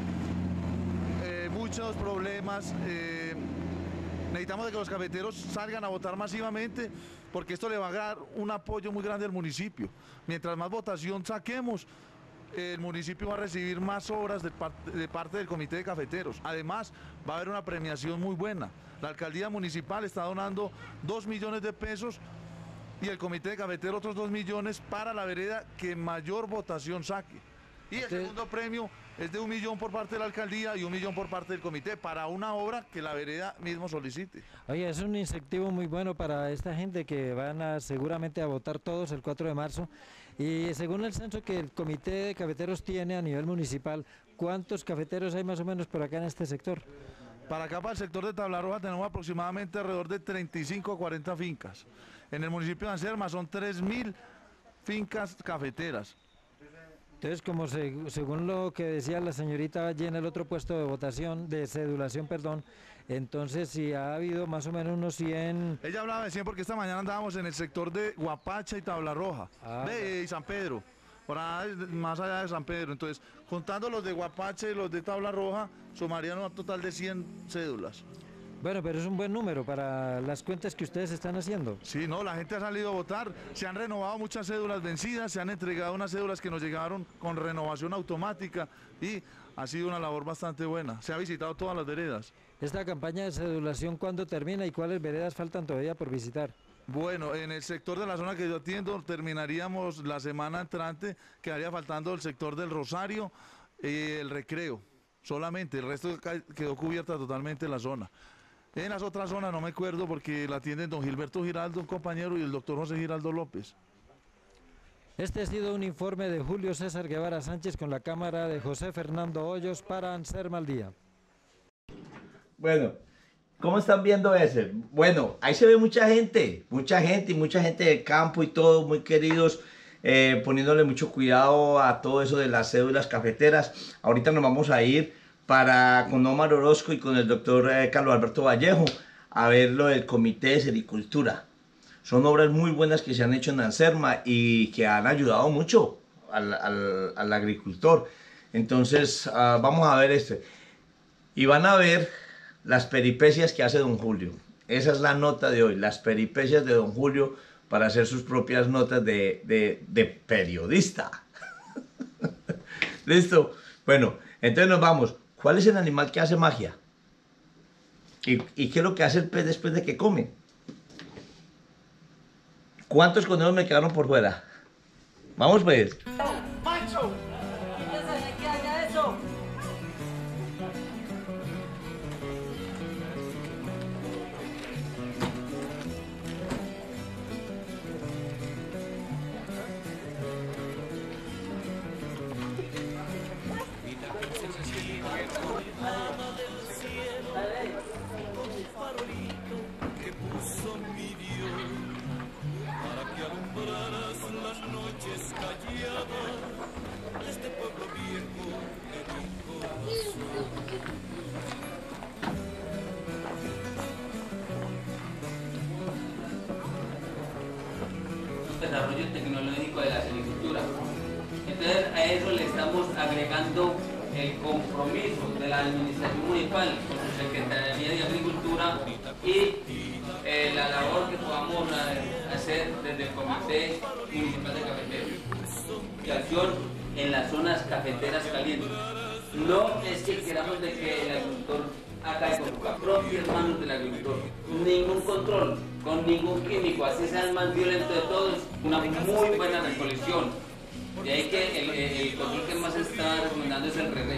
eh, muchos problemas, eh, necesitamos de que los cafeteros salgan a votar masivamente porque esto le va a dar un apoyo muy grande al municipio. Mientras más votación saquemos, el municipio va a recibir más obras de parte, de parte del comité de cafeteros. Además, va a haber una premiación muy buena. La alcaldía municipal está donando dos millones de pesos y el comité de cafeteros otros dos millones para la vereda que mayor votación saque. Y el segundo premio es de un millón por parte de la alcaldía y un millón por parte del comité para una obra que la vereda mismo solicite. Oye, es un incentivo muy bueno para esta gente que van a seguramente a votar todos el cuatro de marzo. Y según el censo que el comité de cafeteros tiene a nivel municipal, ¿cuántos cafeteros hay más o menos por acá en este sector? Para acá, para el sector de Tabla Roja, tenemos aproximadamente alrededor de treinta y cinco a cuarenta fincas. En el municipio de Anserma son tres mil fincas cafeteras. Entonces, como se, según lo que decía la señorita allí en el otro puesto de votación, de cedulación, perdón, entonces si ha habido más o menos unos cien... Ella hablaba de cien porque esta mañana andábamos en el sector de Guapacha y Tabla Roja, ah, de y San Pedro, por ahí, más allá de San Pedro. Entonces, contando los de Guapacha y los de Tabla Roja, sumarían un total de cien cédulas. Bueno, pero es un buen número para las cuentas que ustedes están haciendo. Sí, no, la gente ha salido a votar, se han renovado muchas cédulas vencidas, se han entregado unas cédulas que nos llegaron con renovación automática y ha sido una labor bastante buena. Se ha visitado todas las veredas. ¿Esta campaña de cedulación cuándo termina y cuáles veredas faltan todavía por visitar? Bueno, en el sector de la zona que yo atiendo terminaríamos la semana entrante, quedaría faltando el sector del Rosario y el Recreo, solamente, el resto quedó cubierta totalmente la zona. En las otras zonas no me acuerdo porque la atienden don Gilberto Giraldo, un compañero, y el doctor José Giraldo López. Este ha sido un informe de Julio César Guevara Sánchez con la cámara de José Fernando Hoyos para Anserma al Día. Bueno, ¿cómo están viendo ese? Bueno, ahí se ve mucha gente, mucha gente y mucha gente del campo y todo, muy queridos, eh, poniéndole mucho cuidado a todo eso de las cédulas cafeteras. Ahorita nos vamos a ir para con Omar Orozco y con el doctor eh, Carlos Alberto Vallejo a ver lo del Comité de Sericultura. Son obras muy buenas que se han hecho en Anserma y que han ayudado mucho al, al, al agricultor. Entonces uh, vamos a ver este y van a ver las peripecias que hace don Julio. Esa es la nota de hoy, las peripecias de don Julio para hacer sus propias notas de, de, de periodista. ¿Listo? Bueno, entonces nos vamos. ¿Cuál es el animal que hace magia? ¿Y, ¿Y qué es lo que hace el pez después de que come? ¿Cuántos conejos me quedaron por fuera? Vamos pues. ¡Macho! ¿Qué hace eso? Desarrollo tecnológico de la sericultura. Entonces a eso le estamos agregando el compromiso de la administración municipal con su Secretaría de Agricultura y eh, la labor que podamos hacer desde el Comité Municipal de Cafeteros y acción en las zonas cafeteras calientes. No es que queramos de que el agricultor haga con sus propias manos del agricultor, ningún control, con ningún químico, así sea el más violento de todos, una muy buena recolección. De ahí que el, el, el control que más se está recomendando es el redé.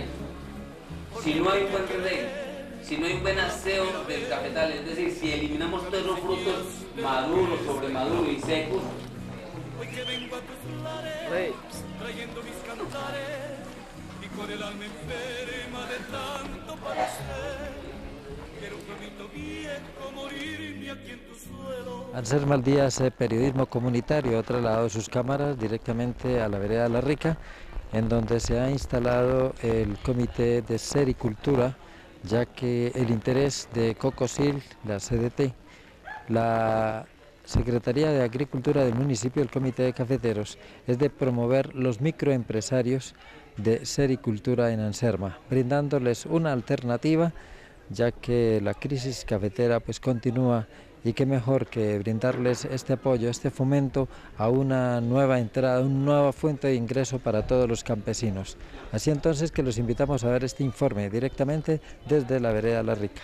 Si no hay un buen redé, si no hay un buen aseo del cafetal, es decir, si eliminamos todos los frutos maduros, sobremaduros y secos, hoy que vengo a tus lares, trayendo mis cantares, y con el alma enferma de tanto padecer, quiero un pueblito viejo morirme aquí en tu suelo. Anserma al Día hace periodismo comunitario, ha trasladado sus cámaras directamente a la vereda La Rica, en donde se ha instalado el Comité de Sericultura, ya que el interés de Cocosil, la C D T, la Secretaría de Agricultura del municipio, el Comité de Cafeteros, es de promover los microempresarios de sericultura en Anserma, brindándoles una alternativa, ya que la crisis cafetera pues continúa, y qué mejor que brindarles este apoyo, este fomento a una nueva entrada, una nueva fuente de ingreso para todos los campesinos. Así entonces que los invitamos a ver este informe directamente desde la vereda La Rica.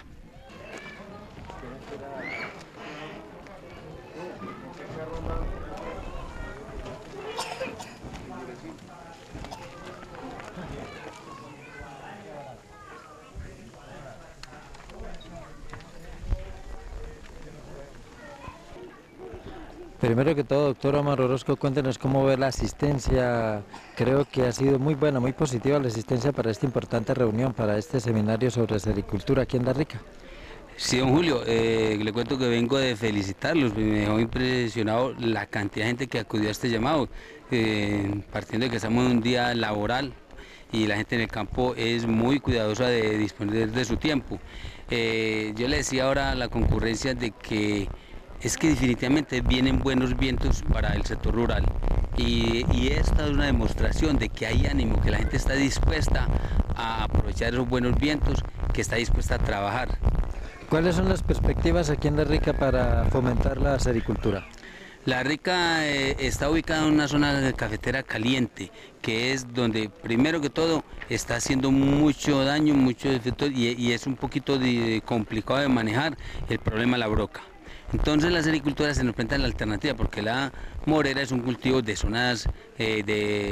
Primero que todo, doctor Omar Orozco, cuéntenos cómo ve la asistencia. Creo que ha sido muy buena, muy positiva la asistencia para esta importante reunión, para este seminario sobre sericultura aquí en La Rica. Sí, don Julio, eh, le cuento que vengo de felicitarlos, me dejó impresionado la cantidad de gente que acudió a este llamado, eh, partiendo de que estamos en un día laboral y la gente en el campo es muy cuidadosa de disponer de su tiempo. Eh, yo le decía ahora a la concurrencia de que es que definitivamente vienen buenos vientos para el sector rural y, y esta es una demostración de que hay ánimo, que la gente está dispuesta a aprovechar esos buenos vientos, que está dispuesta a trabajar. ¿Cuáles son las perspectivas aquí en La Rica para fomentar la sericultura? La Rica eh, está ubicada en una zona cafetera caliente, que es donde primero que todo está haciendo mucho daño, mucho defecto y, y es un poquito de, complicado de manejar el problema de la broca. Entonces la sericultura se nos presenta la alternativa porque la morera es un cultivo de zonas, eh,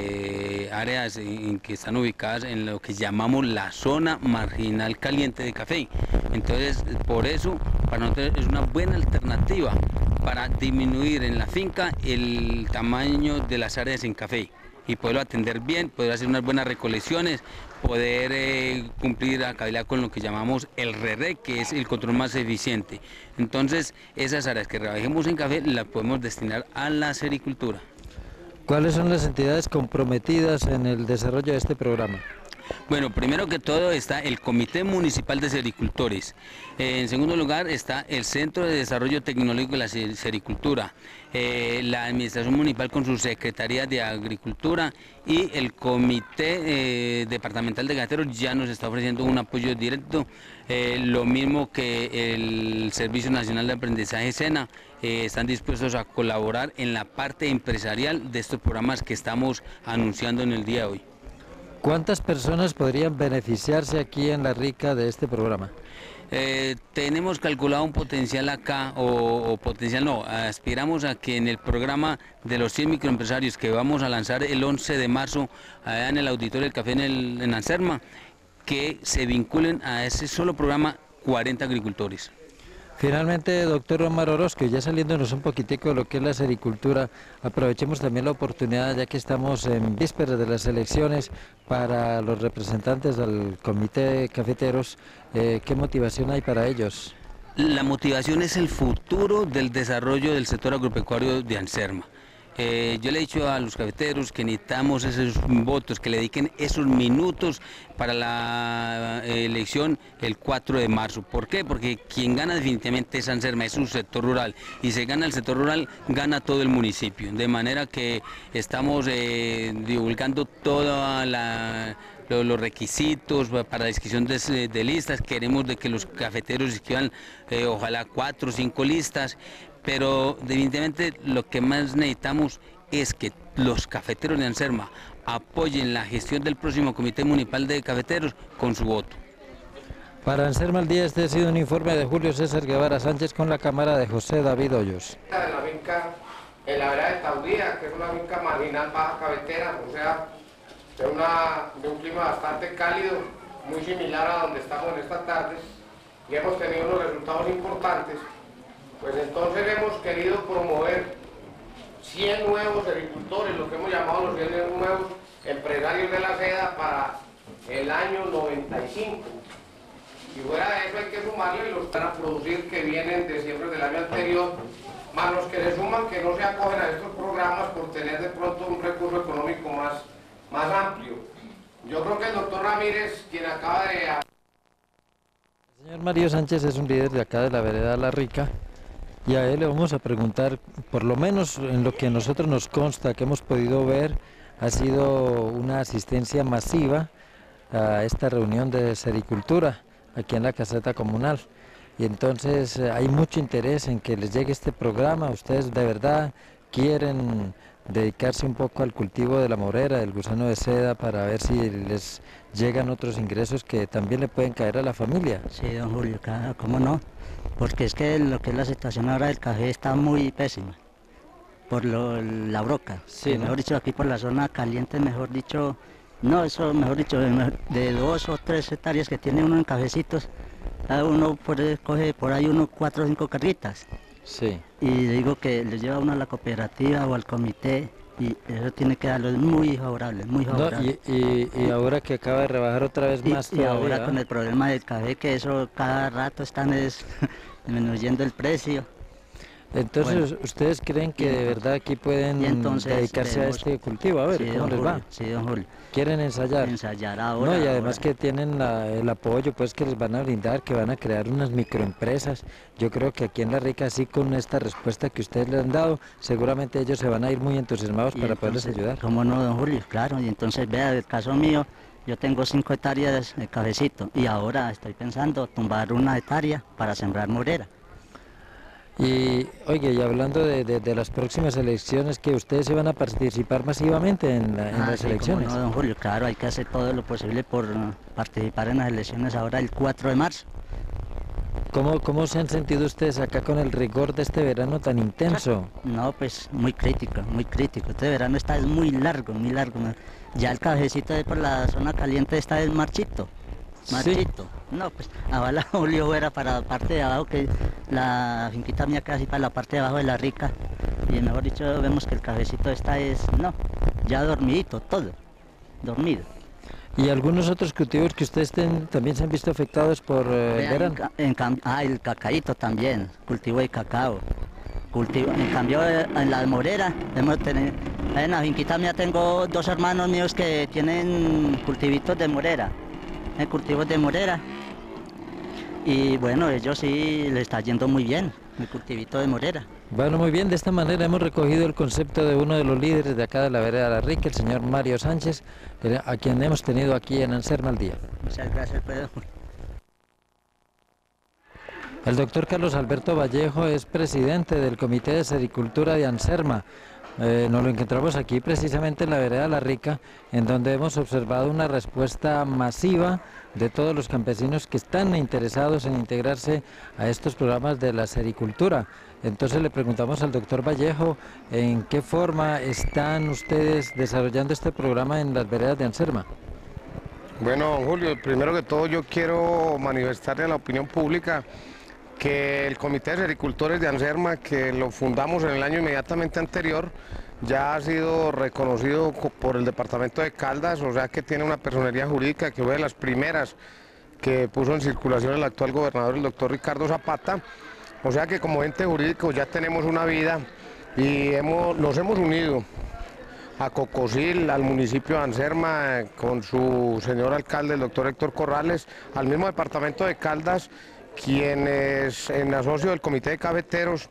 de áreas en que están ubicadas en lo que llamamos la zona marginal caliente de café. Entonces por eso para nosotros es una buena alternativa para disminuir en la finca el tamaño de las áreas en café y poderlo atender bien, poder hacer unas buenas recolecciones, poder eh, cumplir a cabalidad con lo que llamamos el R R E, que es el control más eficiente. Entonces, esas áreas que rebajemos en café las podemos destinar a la sericultura. ¿Cuáles son las entidades comprometidas en el desarrollo de este programa? Bueno, primero que todo está el Comité Municipal de Sericultores. Eh, en segundo lugar está el Centro de Desarrollo Tecnológico de la Sericultura, eh, la Administración Municipal con su Secretaría de Agricultura y el Comité eh, Departamental de Cafeteros ya nos está ofreciendo un apoyo directo, eh, lo mismo que el Servicio Nacional de Aprendizaje SENA, eh, están dispuestos a colaborar en la parte empresarial de estos programas que estamos anunciando en el día de hoy. ¿Cuántas personas podrían beneficiarse aquí en La Rica de este programa? Eh, tenemos calculado un potencial acá, o, o potencial no, aspiramos a que en el programa de los cien microempresarios que vamos a lanzar el once de marzo allá en el Auditorio del Café en, el, en Anserma, que se vinculen a ese solo programa cuarenta agricultores. Finalmente, doctor Omar Orozco, ya saliéndonos un poquitico de lo que es la sericultura, aprovechemos también la oportunidad, ya que estamos en vísperas de las elecciones, para los representantes del Comité de Cafeteros, eh, ¿qué motivación hay para ellos? La motivación es el futuro del desarrollo del sector agropecuario de Anserma. Eh, yo le he dicho a los cafeteros que necesitamos esos votos, que le dediquen esos minutos para la elección el cuatro de marzo. ¿Por qué? Porque quien gana definitivamente es Anserma, es un sector rural, y si gana el sector rural, gana todo el municipio. De manera que estamos eh, divulgando toda la... los requisitos para la inscripción de, de listas. Queremos de que los cafeteros inscriban eh, ojalá cuatro o cinco listas, pero definitivamente lo que más necesitamos es que los cafeteros de Anserma apoyen la gestión del próximo Comité Municipal de Cafeteros con su voto. Para Anserma al Día, este ha sido un informe de Julio César Guevara Sánchez con la cámara de José David Hoyos. De la finca en la vereda de Taudía, que es una finca marginal baja cafetera, o sea, de, una, de un clima bastante cálido, muy similar a donde estamos en esta tarde, y hemos tenido unos resultados importantes. Pues entonces hemos querido promover cien nuevos agricultores, lo que hemos llamado los cien nuevos empresarios de la seda para el año noventa y cinco. Y fuera de eso hay que sumarle los que van a producir que vienen de siempre del año anterior, más los que le suman que no se acogen a estos programas por tener de pronto un recurso económico más, más amplio. Yo creo que el doctor Ramírez, quien acaba de... El señor Mario Sánchez es un líder de acá de la vereda La Rica, y a él le vamos a preguntar, por lo menos en lo que a nosotros nos consta que hemos podido ver, ha sido una asistencia masiva a esta reunión de sericultura aquí en la caseta comunal, y entonces eh, hay mucho interés en que les llegue este programa. Ustedes de verdad quieren dedicarse un poco al cultivo de la morera, del gusano de seda, para ver si les llegan otros ingresos que también le pueden caer a la familia. Sí, don Julio, claro, ¿cómo no? Porque es que lo que es la situación ahora del café está muy pésima, por lo, la broca, sí, ¿no? Mejor dicho, aquí por la zona caliente, mejor dicho, no, eso mejor dicho, de, de dos o tres hectáreas que tiene uno en cafecitos, cada uno puede coge por ahí unos cuatro o cinco carritas. Sí. Y digo que les lleva uno a la cooperativa o al comité, y eso tiene que darlo muy favorable, muy favorable. No, y, y, y ahora que acaba de rebajar otra vez más y, todavía. Y ahora con el problema del café, que eso cada rato están es, disminuyendo el precio. Entonces, Bueno, ¿ustedes creen que de verdad aquí pueden entonces dedicarse debemos- a este cultivo? A ver, sí, ¿cómo don les Julio, va? Sí, don Julio. ¿Quieren ensayar? Ensayar ahora. No, y además ahora. que tienen la- el apoyo pues que les van a brindar, que van a crear unas microempresas. Yo creo que aquí en La Rica, así con esta respuesta que ustedes le han dado, seguramente ellos se van a ir muy entusiasmados Y para poderles entonces, ayudar. ¿Cómo no, don Julio? Claro, y entonces vea, el caso mío, Yo tengo cinco hectáreas de cafecito y ahora estoy pensando tumbar una hectárea para sembrar morera. Y, oye, y hablando de, de, de las próximas elecciones, que ustedes se van a participar masivamente en, la, en Ah, las sí, elecciones. cómo no, don Julio, claro, hay que hacer todo lo posible por uh, participar en las elecciones ahora el cuatro de marzo. ¿Cómo, ¿Cómo se han sentido ustedes acá con el rigor de este verano tan intenso? No, pues muy crítico, muy crítico. Este verano está es muy largo, muy largo. ¿no? Ya el cafecito de por la zona caliente está es marchito, marchito. Sí. No, pues ahora Julio fuera para la parte de abajo, que la finquita mía casi para la parte de abajo de la rica. Y mejor dicho, vemos que el cafecito está es, no, ya dormidito, todo, dormido. ¿Y algunos otros cultivos que ustedes ten, también se han visto afectados por eh, el verano? En, en, ah, el cacaíto también, cultivo de cacao. Cultivo, en cambio, en la morera, hemos tenido, en la finquita mía tengo dos hermanos míos que tienen cultivitos de morera, eh, cultivos de morera. Y bueno, ellos sí les está yendo muy bien, el cultivito de morera. Bueno, muy bien, de esta manera hemos recogido el concepto de uno de los líderes de acá de la vereda La Rica, el señor Mario Sánchez, a quien hemos tenido aquí en Anserma al Día. Muchas gracias, Pedro. El doctor Carlos Alberto Vallejo es presidente del Comité de Sericultura de Anserma. Eh, nos lo encontramos aquí precisamente en la vereda La Rica, en donde hemos observado una respuesta masiva de todos los campesinos que están interesados en integrarse a estos programas de la sericultura. Entonces le preguntamos al doctor Vallejo en qué forma están ustedes desarrollando este programa en las veredas de Anserma. Bueno, don Julio, primero que todo yo quiero manifestarle a la opinión pública que el Comité de Sericultores de Anserma, que lo fundamos en el año inmediatamente anterior, ya ha sido reconocido por el departamento de Caldas, o sea que tiene una personería jurídica que fue de las primeras que puso en circulación el actual gobernador, el doctor Ricardo Zapata. O sea que como ente jurídico ya tenemos una vida y hemos, nos hemos unido a Cocosil, al municipio de Anserma, con su señor alcalde, el doctor Héctor Corrales, al mismo departamento de Caldas, quienes en asocio del Comité de Cafeteros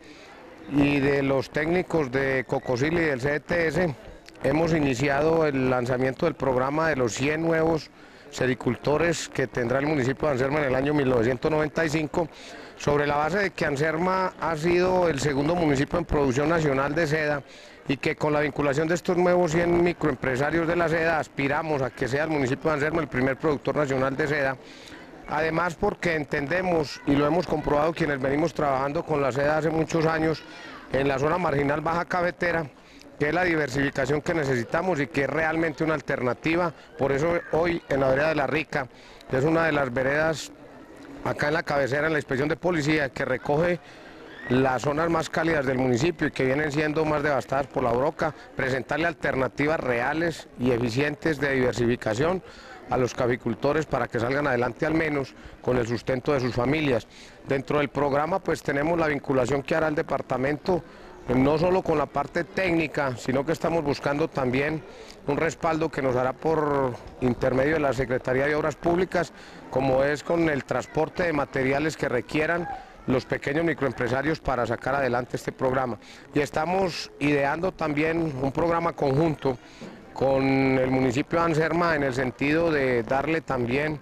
y de los técnicos de Cocosil y del C D T S hemos iniciado el lanzamiento del programa de los cien nuevos sericultores que tendrá el municipio de Anserma en el año mil novecientos noventa y cinco, sobre la base de que Anserma ha sido el segundo municipio en producción nacional de seda y que con la vinculación de estos nuevos cien microempresarios de la seda aspiramos a que sea el municipio de Anserma el primer productor nacional de seda. Además porque entendemos, y lo hemos comprobado quienes venimos trabajando con la seda hace muchos años, en la zona marginal baja cafetera, que es la diversificación que necesitamos y que es realmente una alternativa. Por eso hoy en la vereda de La Rica, que es una de las veredas acá en la cabecera, en la inspección de policía, que recoge las zonas más cálidas del municipio y que vienen siendo más devastadas por la broca, presentarle alternativas reales y eficientes de diversificación a los caficultores para que salgan adelante al menos con el sustento de sus familias. Dentro del programa pues tenemos la vinculación que hará el departamento, no solo con la parte técnica, sino que estamos buscando también un respaldo que nos hará por intermedio de la Secretaría de Obras Públicas, como es con el transporte de materiales que requieran los pequeños microempresarios para sacar adelante este programa. Y estamos ideando también un programa conjunto con el municipio de Anserma en el sentido de darle también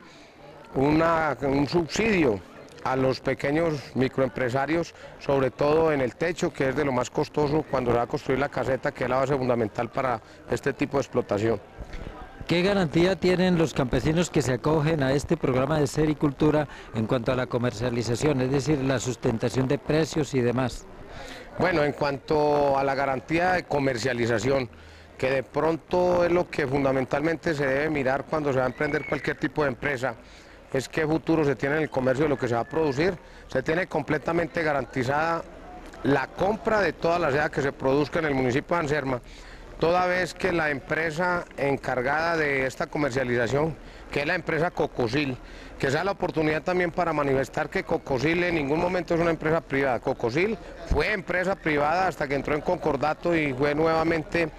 una, un subsidio a los pequeños microempresarios, sobre todo en el techo, que es de lo más costoso cuando se va a construir la caseta, que es la base fundamental para este tipo de explotación. ¿Qué garantía tienen los campesinos que se acogen a este programa de sericultura en cuanto a la comercialización, es decir, la sustentación de precios y demás? Bueno, en cuanto a la garantía de comercialización, que de pronto es lo que fundamentalmente se debe mirar cuando se va a emprender cualquier tipo de empresa, es qué futuro se tiene en el comercio de lo que se va a producir. Se tiene completamente garantizada la compra de toda la seda que se produzca en el municipio de Anserma, toda vez que la empresa encargada de esta comercialización, que es la empresa Cocosil, que sea la oportunidad también para manifestar que Cocosil en ningún momento es una empresa privada. Cocosil fue empresa privada hasta que entró en concordato y fue nuevamente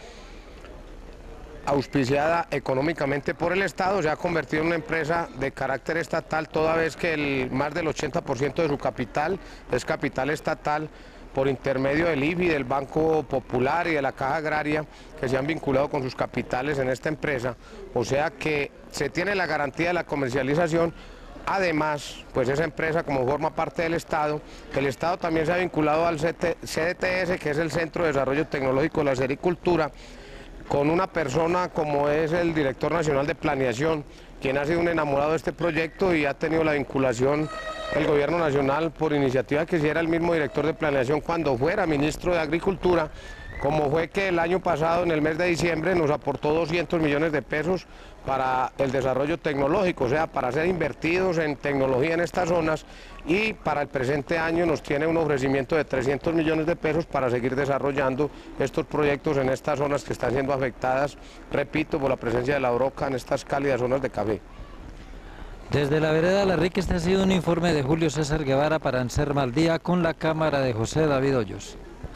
auspiciada económicamente por el Estado, se ha convertido en una empresa de carácter estatal, toda vez que el, más del ochenta por ciento de su capital es capital estatal, por intermedio del I F I, del Banco Popular y de la Caja Agraria, que se han vinculado con sus capitales en esta empresa, o sea que se tiene la garantía de la comercialización. Además, pues esa empresa, como forma parte del Estado, el Estado también se ha vinculado al C D T S, que es el Centro de Desarrollo Tecnológico de la Sericultura, con una persona como es el Director Nacional de Planeación, quien ha sido un enamorado de este proyecto y ha tenido la vinculación del Gobierno Nacional por iniciativa que si era el mismo Director de Planeación cuando fuera Ministro de Agricultura, como fue que el año pasado, en el mes de diciembre, nos aportó doscientos millones de pesos para el desarrollo tecnológico, o sea, para ser invertidos en tecnología en estas zonas, y para el presente año nos tiene un ofrecimiento de trescientos millones de pesos para seguir desarrollando estos proyectos en estas zonas que están siendo afectadas, repito, por la presencia de la broca en estas cálidas zonas de café. Desde la vereda La Rica, este ha sido un informe de Julio César Guevara para Anserma al Día, con la cámara de José David Hoyos.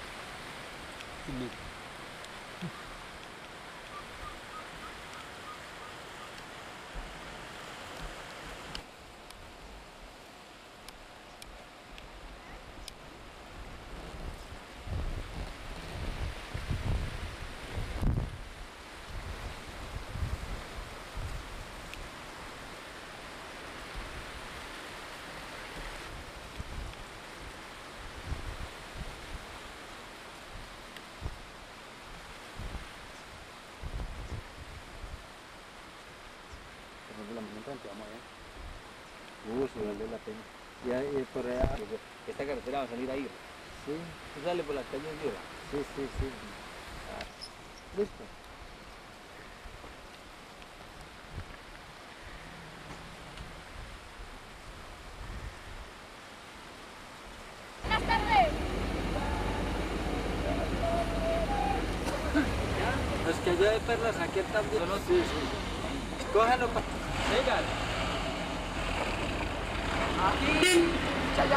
Uh, sí, vale la pena. Ya, y por allá, esta carretera va a salir ahí. Sí. ¿Tú sales por las calles viejas? Sí, sí, sí. Ah, listo. Buenas tardes. Los que yo de perlas aquí también. No, sí, sí. Cójanlo para... Vengan. Aquí. Chaya.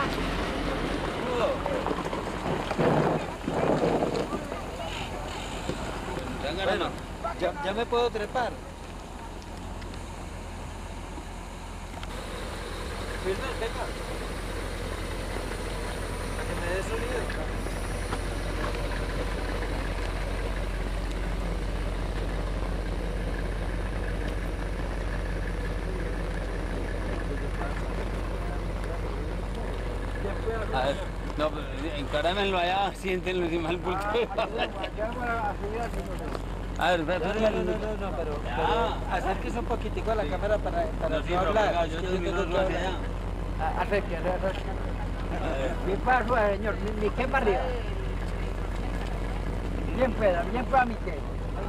Bueno, ya, ya me puedo trepar. Pues no, venga. Para que me dé sonido. A ver, no, pero encáramelo allá, siéntenlo encima del bulto. A ver, No, no, no, no, no, pero, pero acérquese un poquitico a la cámara para, para no, no hablar. Yo estoy viendo hacia allá. Acérquese, acérquese. Mi paso, señor, mi, mi qué para arriba. Bien pueda, bien pueda mi qué.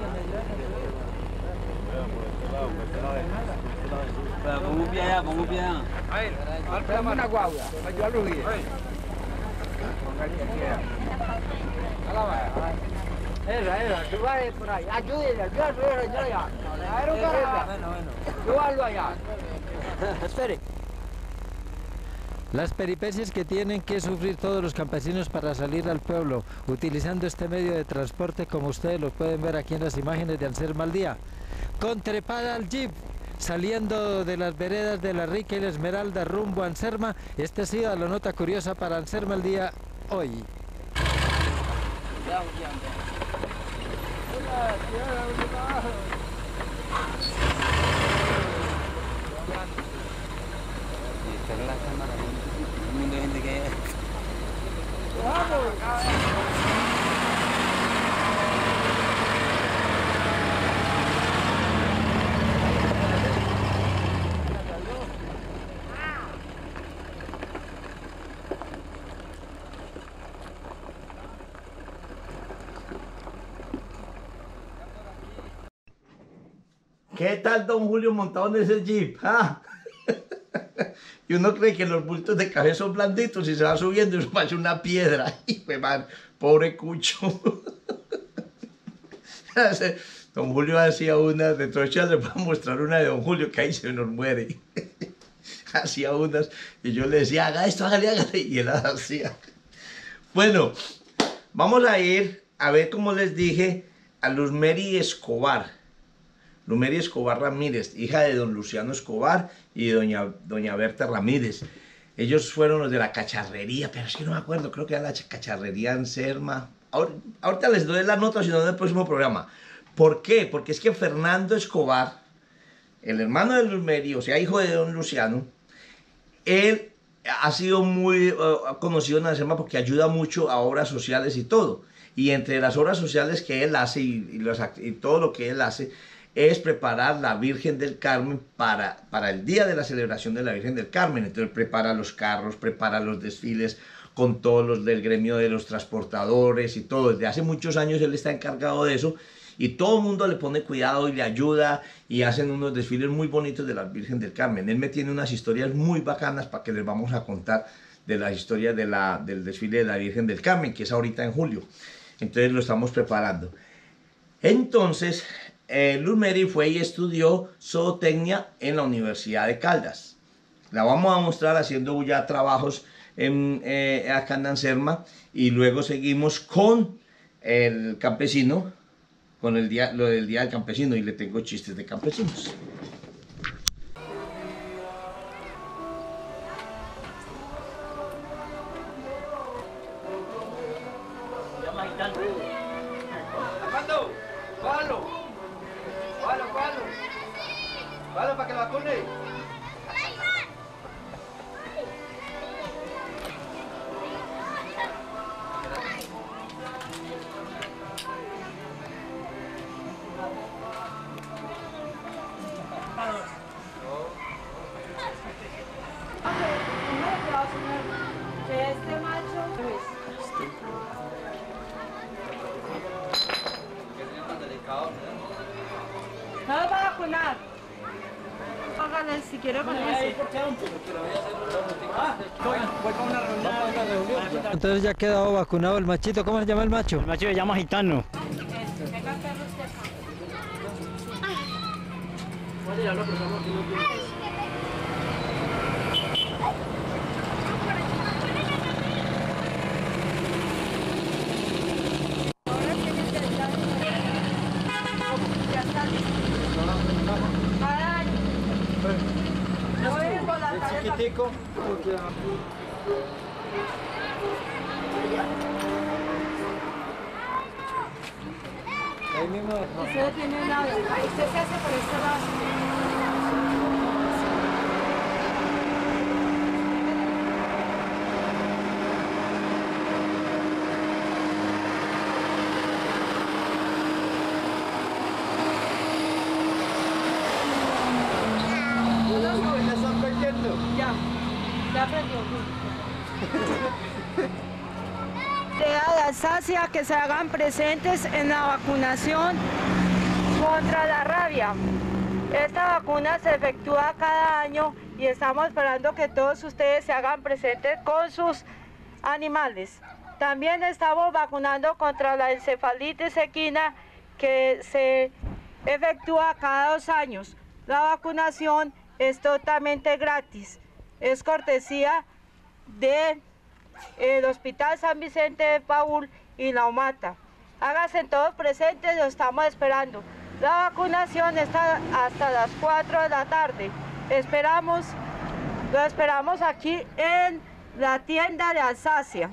Pongo un pie allá, pongo un pie allá. A ver, dame una guagua, para yo a Luis. Esa, esa, súbale por ahí, ayúdele, ayúdele, ayúdele allá. A ver, un carro. Bueno, bueno. Súbalo allá. Espere. Las peripecias que tienen que sufrir todos los campesinos para salir al pueblo, utilizando este medio de transporte, como ustedes lo pueden ver aquí en las imágenes de Anserma al Día. Con trepada al jeep, saliendo de las veredas de La Rica y La Esmeralda rumbo a Anserma. Esta ha sido la nota curiosa para Anserma al Día hoy. La cámara, un mundo de gente que... ¿Qué tal don Julio montado en ese jeep? ¿Ah? Y uno cree que los bultos de café son blanditos y se va subiendo y eso parece una piedra. Y pues, man, pobre cucho. Don Julio hacía unas, de trochas les voy a mostrar una de don Julio, que ahí se nos muere. Hacía unas y yo le decía, haga esto, hágale, hágale, y él las hacía. Bueno, vamos a ir a ver, como les dije, a Luzmeri Escobar. Luzmeri Escobar Ramírez, hija de don Luciano Escobar y doña, doña Berta Ramírez. Ellos fueron los de la cacharrería, pero es que no me acuerdo, creo que era la cacharrería en Serma. Ahorita les doy la nota, si no en el próximo programa. ¿Por qué? Porque es que Fernando Escobar, el hermano de Luz Meri, o sea, hijo de don Luciano, él ha sido muy uh, conocido en la Serma porque ayuda mucho a obras sociales y todo. Y entre las obras sociales que él hace y, y, los, y todo lo que él hace es preparar la Virgen del Carmen para, para el día de la celebración de la Virgen del Carmen. Entonces prepara los carros, prepara los desfiles con todos los del gremio de los transportadores y todo. Desde hace muchos años él está encargado de eso y todo el mundo le pone cuidado y le ayuda y hacen unos desfiles muy bonitos de la Virgen del Carmen. Él me tiene unas historias muy bacanas para que les vamos a contar de las historias de la, del desfile de la Virgen del Carmen, que es ahorita en julio. Entonces lo estamos preparando. Entonces, eh, Luz Meri fue y estudió zootecnia en la Universidad de Caldas. La vamos a mostrar haciendo ya trabajos en, eh, acá en Anserma y luego seguimos con el campesino, con el día, lo del Día del Campesino, y le tengo chistes de campesinos. Armando, cójalo, cójalo, cójalo, cójalo para que lo vacune. Este macho no lo va a vacunar. Hágale si quiere con ese. Entonces ya ha quedado vacunado el machito. ¿Cómo se llama el macho? El macho se llama Gitano. Chiquitico. Ahí mismo. Usted tiene un lado. Ahí usted se hace por este lado. Ya, ya aprendió. De Alsacia que se hagan presentes en la vacunación contra la rabia. Esta vacuna se efectúa cada año y estamos esperando que todos ustedes se hagan presentes con sus animales. También estamos vacunando contra la encefalitis equina que se efectúa cada dos años. La vacunación es totalmente gratis. Es cortesía del Hospital San Vicente de Paúl y la UMATA. Háganse todos presentes, lo estamos esperando. La vacunación está hasta las cuatro de la tarde. Esperamos, lo esperamos aquí en la tienda de Alsacia.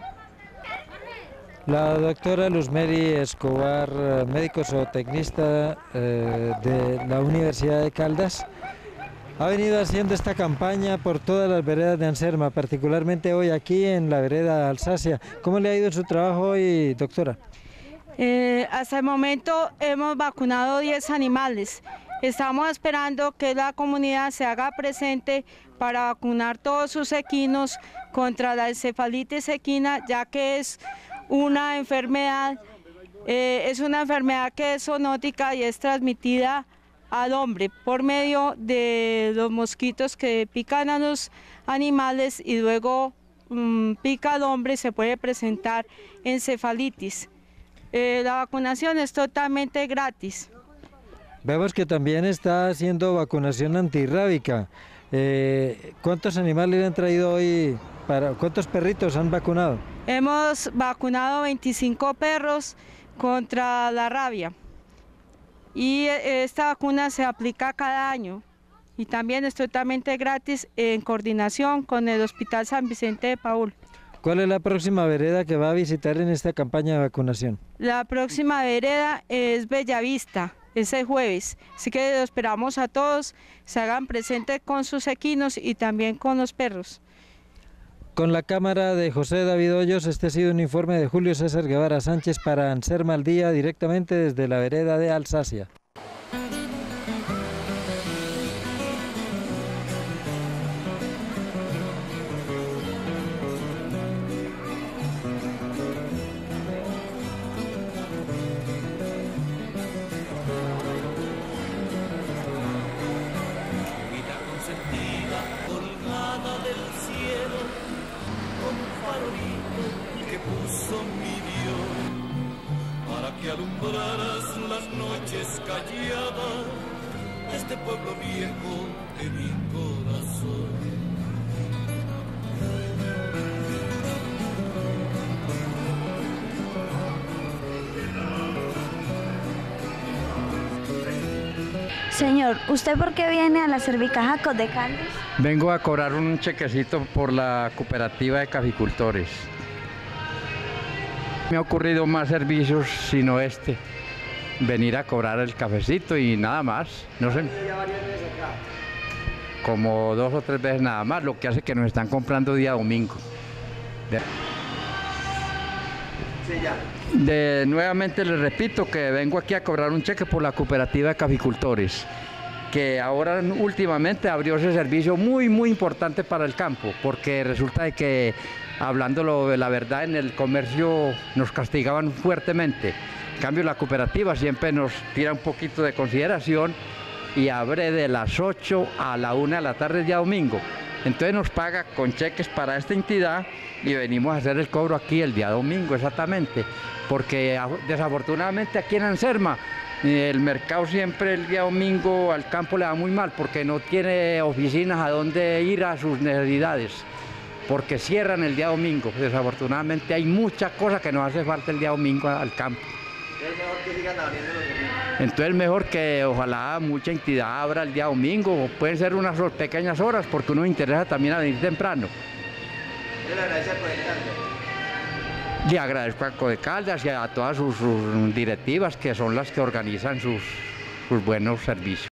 La doctora Luz Meri Escobar, médico zootecnista eh, de la Universidad de Caldas, ha venido haciendo esta campaña por todas las veredas de Anserma, particularmente hoy aquí en la vereda Alsacia. ¿Cómo le ha ido su trabajo hoy, doctora? Eh, hasta el momento hemos vacunado diez animales. Estamos esperando que la comunidad se haga presente para vacunar todos sus equinos contra la encefalitis equina, ya que es una enfermedad, eh, es una enfermedad que es zoonótica y es transmitida al hombre por medio de los mosquitos que pican a los animales y luego um, pica al hombre y se puede presentar encefalitis. Eh, la vacunación es totalmente gratis. Vemos que también está haciendo vacunación antirrábica. Eh, ¿Cuántos animales le han traído hoy? Para, ¿Cuántos perritos han vacunado? Hemos vacunado veinticinco perros contra la rabia. Y esta vacuna se aplica cada año. y también es totalmente gratis en coordinación con el Hospital San Vicente de Paúl. ¿Cuál es la próxima vereda que va a visitar en esta campaña de vacunación? La próxima vereda es Bellavista, ese jueves, así que los esperamos a todos, se hagan presentes con sus equinos y también con los perros. Con la cámara de José David Hoyos, este ha sido un informe de Julio César Guevara Sánchez para Anserma al Día, directamente desde la vereda de Alsacia. Alumbrarás las noches calladas de este pueblo viejo de mi corazón. Señor, ¿usted por qué viene a la Servicaja Codecaldas? Vengo a cobrar un chequecito por la cooperativa de caficultores. Me ha ocurrido más servicios sino este, venir a cobrar el cafecito y nada más, no sé, como dos o tres veces nada más, lo que hace que nos están comprando día domingo. De, de, nuevamente les repito que vengo aquí a cobrar un cheque por la cooperativa de caficultores, que ahora últimamente abrió ese servicio muy muy importante para el campo, porque resulta de que, hablándolo de la verdad, en el comercio nos castigaban fuertemente. En cambio, la cooperativa siempre nos tira un poquito de consideración y abre de las ocho a la una de la tarde día domingo. Entonces nos paga con cheques para esta entidad y venimos a hacer el cobro aquí el día domingo exactamente, porque desafortunadamente aquí en Anserma el mercado siempre el día domingo al campo le va muy mal porque no tiene oficinas a donde ir a sus necesidades, porque cierran el día domingo. Desafortunadamente hay muchas cosas que nos hace falta el día domingo al campo. Es mejor que sigan abriendo los domingos. Entonces es mejor que ojalá mucha entidad abra el día domingo, pueden ser unas pequeñas horas porque uno interesa también a venir temprano. Yo le agradezco a Codecaldas. Y agradezco a Codecaldas y a todas sus, sus directivas que son las que organizan sus, sus buenos servicios.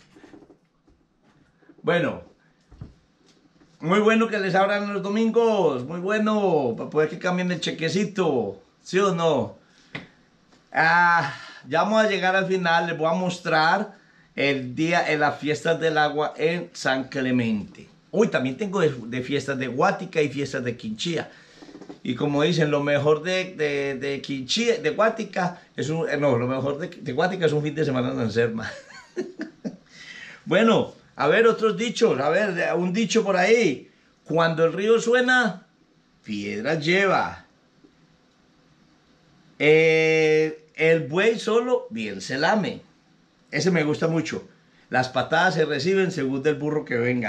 Bueno, muy bueno que les abran los domingos, muy bueno, para poder que cambien el chequecito, ¿sí o no? Ah, ya vamos a llegar al final, les voy a mostrar el día en las fiestas del agua en San Clemente. Uy, también tengo de, de fiestas de Guática y fiestas de Quinchía. Y como dicen, lo mejor de, de, de Quinchía, de Guática, es un, no, lo mejor de, de Guática es un fin de semana en Anserma. Bueno, a ver, otros dichos, a ver, un dicho por ahí. Cuando el río suena, piedras lleva. Eh, el buey solo bien se lame. Ese me gusta mucho. Las patadas se reciben según del burro que vengan.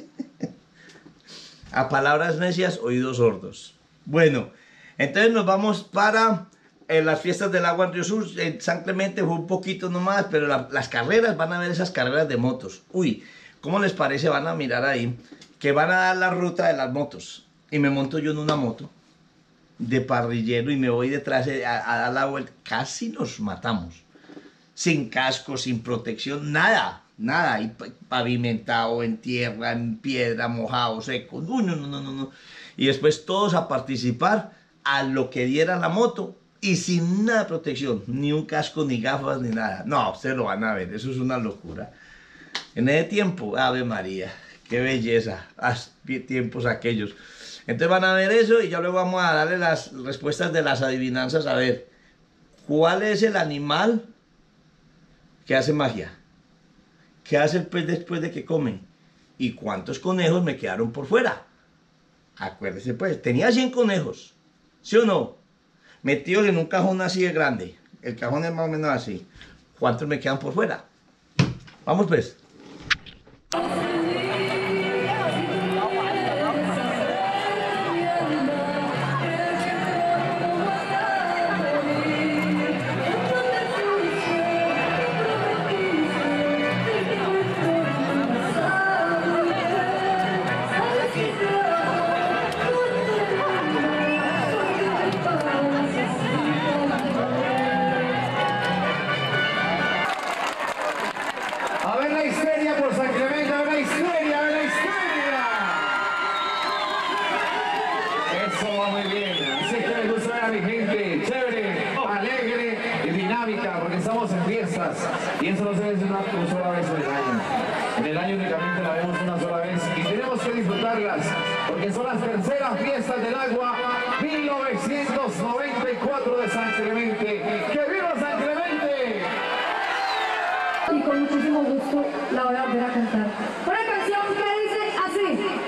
A palabras necias, oídos sordos. Bueno, entonces nos vamos para eh, las fiestas del agua en Río Sur. En San Clemente fue un poquito nomás, pero la, las carreras, van a ver esas carreras de motos. Uy, ¿cómo les parece? Van a mirar ahí, que van a dar la ruta de las motos. Y me monto yo en una moto de parrillero y me voy detrás a, a dar la vuelta. Casi nos matamos. Sin casco, sin protección, nada. Nada, y pavimentado en tierra, en piedra, mojado, seco. Uy, no, no, no, no, no. Y después todos a participar a lo que diera la moto y sin nada de protección, ni un casco, ni gafas, ni nada. No, ustedes lo van a ver, eso es una locura. En ese tiempo, Ave María, qué belleza, tiempos aquellos. Entonces van a ver eso y ya luego vamos a darle las respuestas de las adivinanzas. A ver, ¿cuál es el animal que hace magia? ¿Qué hace el pez después de que come? ¿Y cuántos conejos me quedaron por fuera? Acuérdese pues, tenía cien conejos, ¿sí o no? Metidos en un cajón así de grande. El cajón es más o menos así. ¿Cuántos me quedan por fuera? Vamos pues. Eso va muy bien. Así que me gusta ver a mi gente chévere, alegre y dinámica, porque estamos en fiestas. Y eso no se ve una, una sola vez en el año. En el año únicamente la vemos una sola vez y tenemos que disfrutarlas, porque son las terceras fiestas del agua mil novecientos noventa y cuatro de San Clemente. ¡Que viva San Clemente! Y con muchísimo gusto la voy a volver a cantar. Una canción que dice así.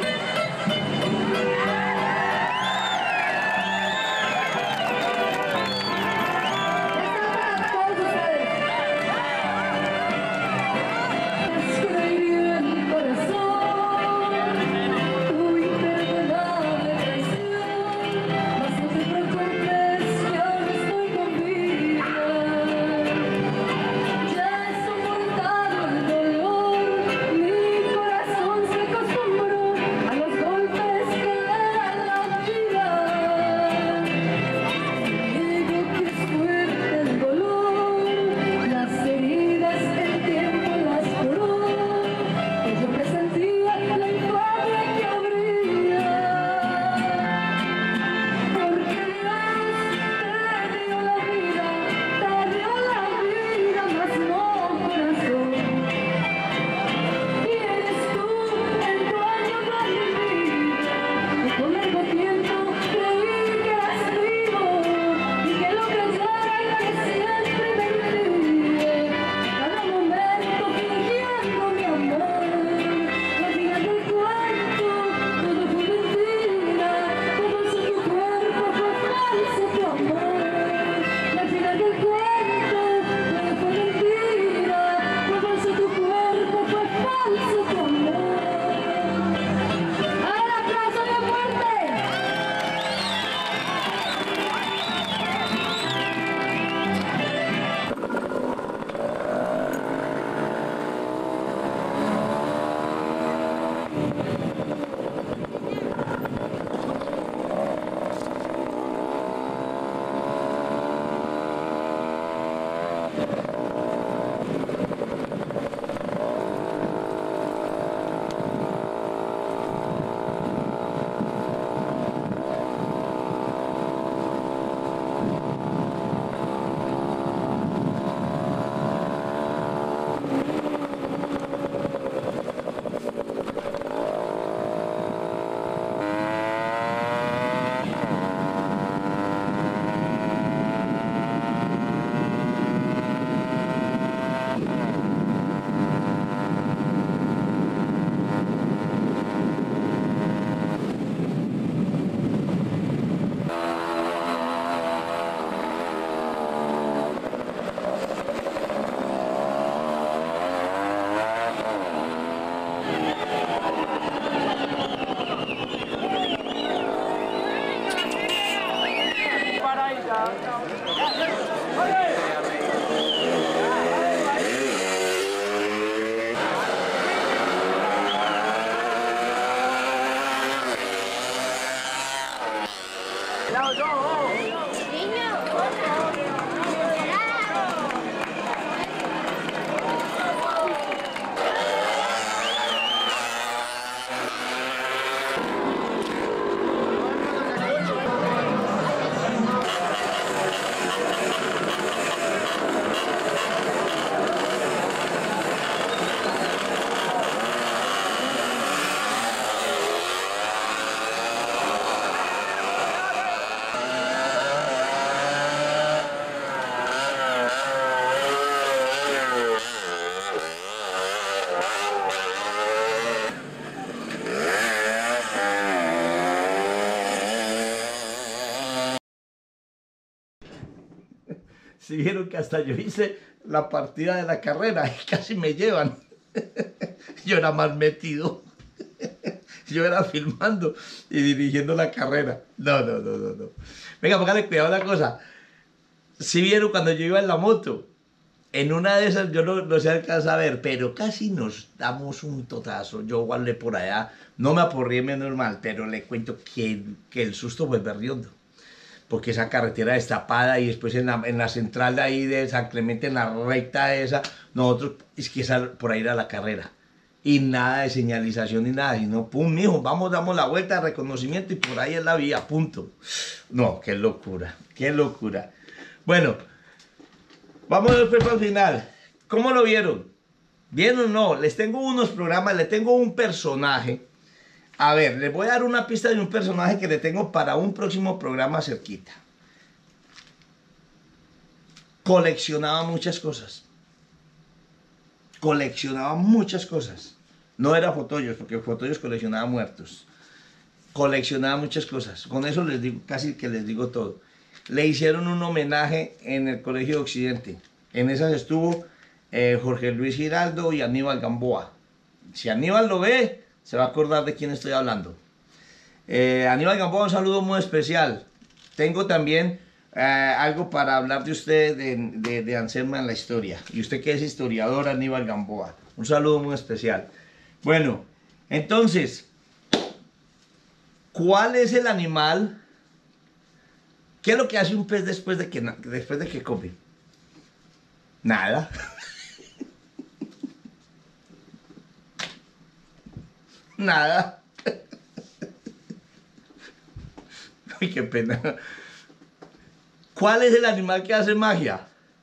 Si vieron que hasta yo hice la partida de la carrera y casi me llevan. Yo era más metido. Yo era filmando y dirigiendo la carrera. No, no, no, no, no. Venga, póngale cuidado una cosa. Si vieron cuando yo iba en la moto, en una de esas yo no, no se alcanza a ver, pero casi nos damos un totazo. Yo guardé por allá, no me aporrié menos mal, pero le cuento que, que el susto fue berriondo. Porque esa carretera destapada y después en la, en la central de ahí de San Clemente, en la recta esa, nosotros, es que esa, por ahí era la carrera. Y nada de señalización ni nada, sino pum, mijo, vamos, damos la vuelta, reconocimiento y por ahí es la vía, punto. No, qué locura, qué locura. Bueno, vamos después para el final. ¿Cómo lo vieron? ¿Bien o no? Les tengo unos programas, les tengo un personaje. A ver, les voy a dar una pista de un personaje que le tengo para un próximo programa cerquita. Coleccionaba muchas cosas. Coleccionaba muchas cosas. No era Fotoyos, porque Fotoyos coleccionaba muertos. Coleccionaba muchas cosas. Con eso les digo, casi que les digo todo. Le hicieron un homenaje en el Colegio de Occidente. En esas estuvo eh, Jorge Luis Giraldo y Aníbal Gamboa. Si Aníbal lo ve, se va a acordar de quién estoy hablando. Eh, Aníbal Gamboa, un saludo muy especial. Tengo también eh, algo para hablar de usted, de, de, de Anselma en la historia. Y usted que es historiador, Aníbal Gamboa. Un saludo muy especial. Bueno, entonces, ¿cuál es el animal? ¿Qué es lo que hace un pez después de que, después de que come? Nada. Nada. Ay, qué pena. ¿Cuál es el animal que hace magia?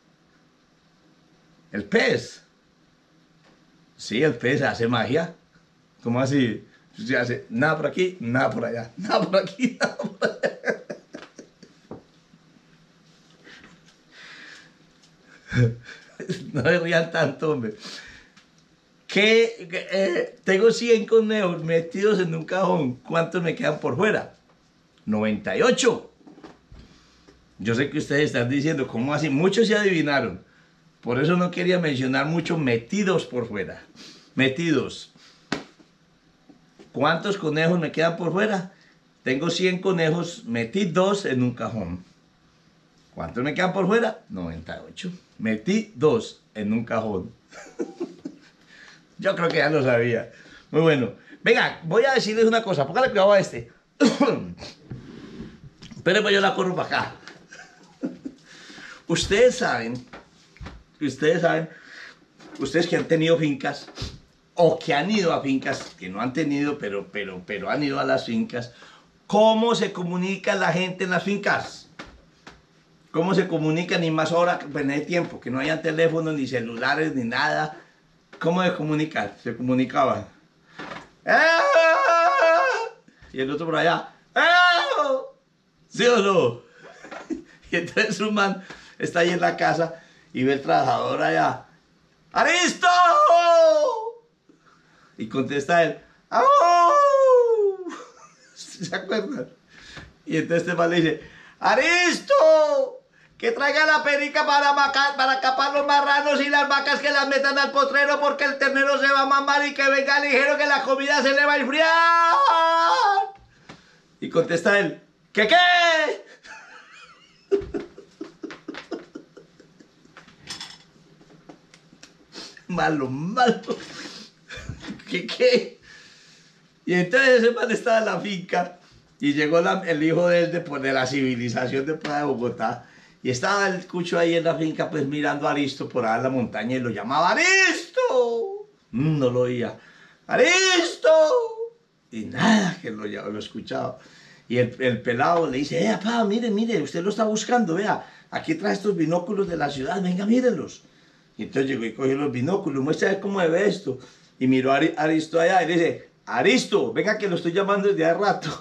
El pez. Sí, el pez hace magia. ¿Cómo así? Se hace nada por aquí, nada por allá. Nada por aquí, nada por allá. No me rían tanto, hombre. Que eh, tengo cien conejos metidos en un cajón. ¿Cuántos me quedan por fuera? noventa y ocho. Yo sé que ustedes están diciendo, ¿cómo así? Muchos se adivinaron. Por eso no quería mencionar mucho metidos por fuera. Metidos. ¿Cuántos conejos me quedan por fuera? Tengo cien conejos metidos en un cajón. ¿Cuántos me quedan por fuera? noventa y ocho. Metí dos en un cajón. Yo creo que ya lo sabía. Muy bueno. Venga, voy a decirles una cosa. Póngale cuidado a este. Espérenme, yo la corro para acá. Ustedes saben, ustedes saben, ustedes que han tenido fincas o que han ido a fincas, que no han tenido, pero, pero, pero han ido a las fincas, ¿cómo se comunica la gente en las fincas? ¿Cómo se comunican? Y más ahora, pues en el tiempo, que no hayan teléfonos, ni celulares, ni nada. ¿Cómo se comunican? Se comunicaban. Y el otro por allá. ¿Sí o no? Y entonces un man está ahí en la casa y ve el trabajador allá. ¡Aristo! Y contesta él. ¡Au! ¿Se acuerdan? Y entonces este man le dice, ¡Aristo! Que traiga la perica para, para capar los marranos y las vacas, que las metan al potrero porque el ternero se va a mamar, y que venga ligero que la comida se le va a enfriar. Y contesta él, ¿qué qué? Malo, malo. ¿Qué qué? Y entonces ese man estaba en la finca y llegó la, el hijo de él de, de la civilización de, de Bogotá. Y estaba el cucho ahí en la finca, pues mirando a Aristo por ahí en la montaña, y lo llamaba, ¡Aristo! Mm, no lo oía. ¡Aristo! Y nada, que lo, lo escuchaba. Y el, el pelado le dice, eh, papá, mire, mire, usted lo está buscando, vea, aquí trae estos binóculos de la ciudad, venga, mírenlos. Y entonces llegó y cogió los binóculos, muestra cómo se ve esto. Y miró a Aristo allá y le dice, Aristo, venga que lo estoy llamando desde hace rato.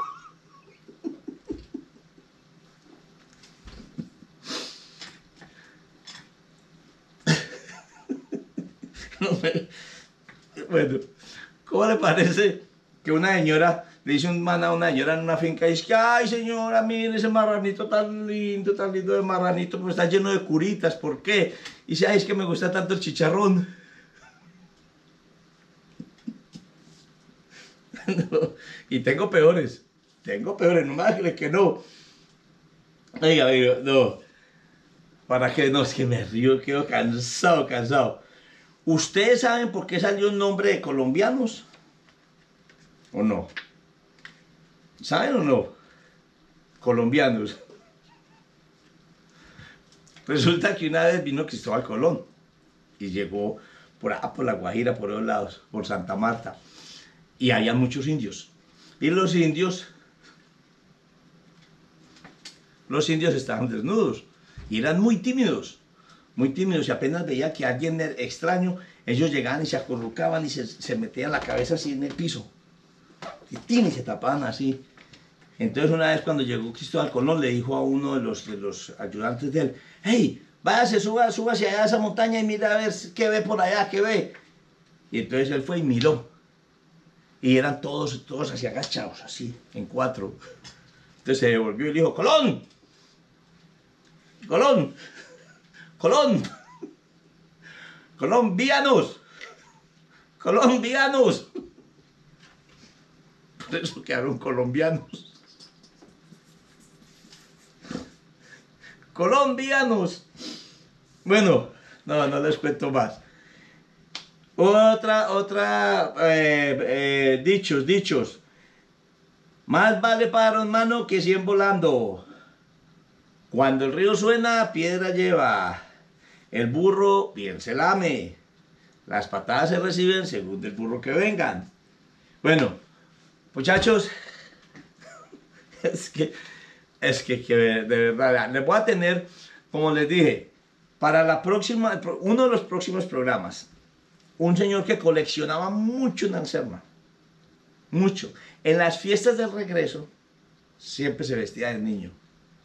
No me... Bueno, ¿cómo le parece que una señora le dice un man a una señora en una finca y dice que, ay señora, mire ese marranito tan lindo, tan lindo de marranito, pues está lleno de curitas, ¿por qué? Y dice, ay, es que me gusta tanto el chicharrón. No, y tengo peores, tengo peores, no me hagas que no. Oiga, oiga, no. Para que no, es que me río, quedo cansado, cansado. ¿Ustedes saben por qué salió el nombre de colombianos? ¿O no? ¿Saben o no? Colombianos. Resulta que una vez vino Cristóbal Colón y llegó por, ah, por La Guajira, por esos lados, por Santa Marta. Y había muchos indios. Y los indios, los indios estaban desnudos y eran muy tímidos, muy tímidos. Y apenas veía que alguien extraño, ellos llegaban y se acurrucaban y se, se metían la cabeza así en el piso. Y, tin, y se tapaban así. Entonces una vez cuando llegó Cristóbal Colón le dijo a uno de los, de los ayudantes de él, hey, váyase, suba, suba hacia allá a esa montaña y mira a ver qué ve por allá, qué ve. Y entonces él fue y miró. Y eran todos, todos así agachados, así, en cuatro. Entonces se devolvió y le dijo, Colón, Colón, Colón, colombianos, colombianos. Por eso quedaron colombianos. Colombianos. Bueno, no, no les cuento más. Otra, otra, eh, eh, dichos, dichos. Más vale pájaro en mano que cien volando. Cuando el río suena, piedra lleva. El burro bien se lame. Las patadas se reciben según del burro que vengan. Bueno, muchachos, es que, es que, que de verdad, les voy a tener, como les dije, para la próxima, uno de los próximos programas, un señor que coleccionaba mucho en Anserma, mucho. En las fiestas del regreso, siempre se vestía de niño.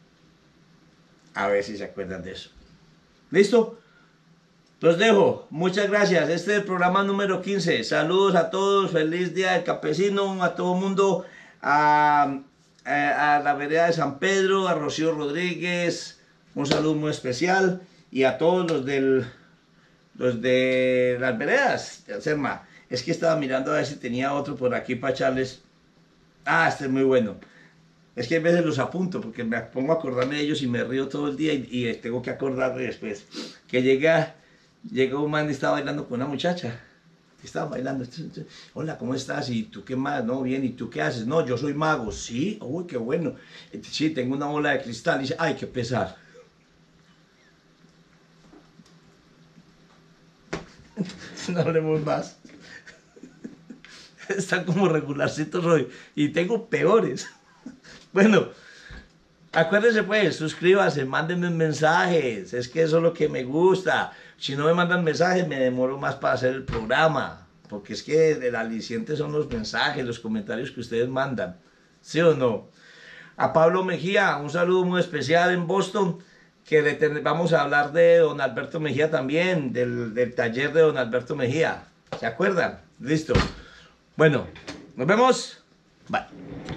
A ver si se acuerdan de eso. ¿Listo? Los dejo. Muchas gracias. Este es el programa número quince. Saludos a todos. Feliz Día del Campesino. A todo el mundo. A, a, a la vereda de San Pedro. A Rocío Rodríguez. Un saludo muy especial. Y a todos los, del, los de las veredas de Anserma. Es que estaba mirando a ver si tenía otro por aquí para echarles. Ah, este es muy bueno. Es que a veces los apunto porque me pongo a acordarme de ellos y me río todo el día y, y tengo que acordarme después. Que llega, llega un man y estaba bailando con una muchacha. Estaba bailando. Hola, ¿cómo estás? ¿Y tú qué más? No, bien. ¿Y tú qué haces? No, yo soy mago. Sí, uy, qué bueno. Sí, tengo una bola de cristal. Y dice, ay, qué pesar. No hablemos más. Están como regularcitos hoy. Y tengo peores. Bueno, acuérdense pues, suscríbanse, mándenme mensajes, es que eso es lo que me gusta. Si no me mandan mensajes me demoro más para hacer el programa, porque es que el aliciente son los mensajes, los comentarios que ustedes mandan, ¿sí o no? A Pablo Mejía, un saludo muy especial en Boston, que le ten... vamos a hablar de don Alberto Mejía también, del, del taller de don Alberto Mejía, ¿se acuerdan? Listo. Bueno, nos vemos. Bye.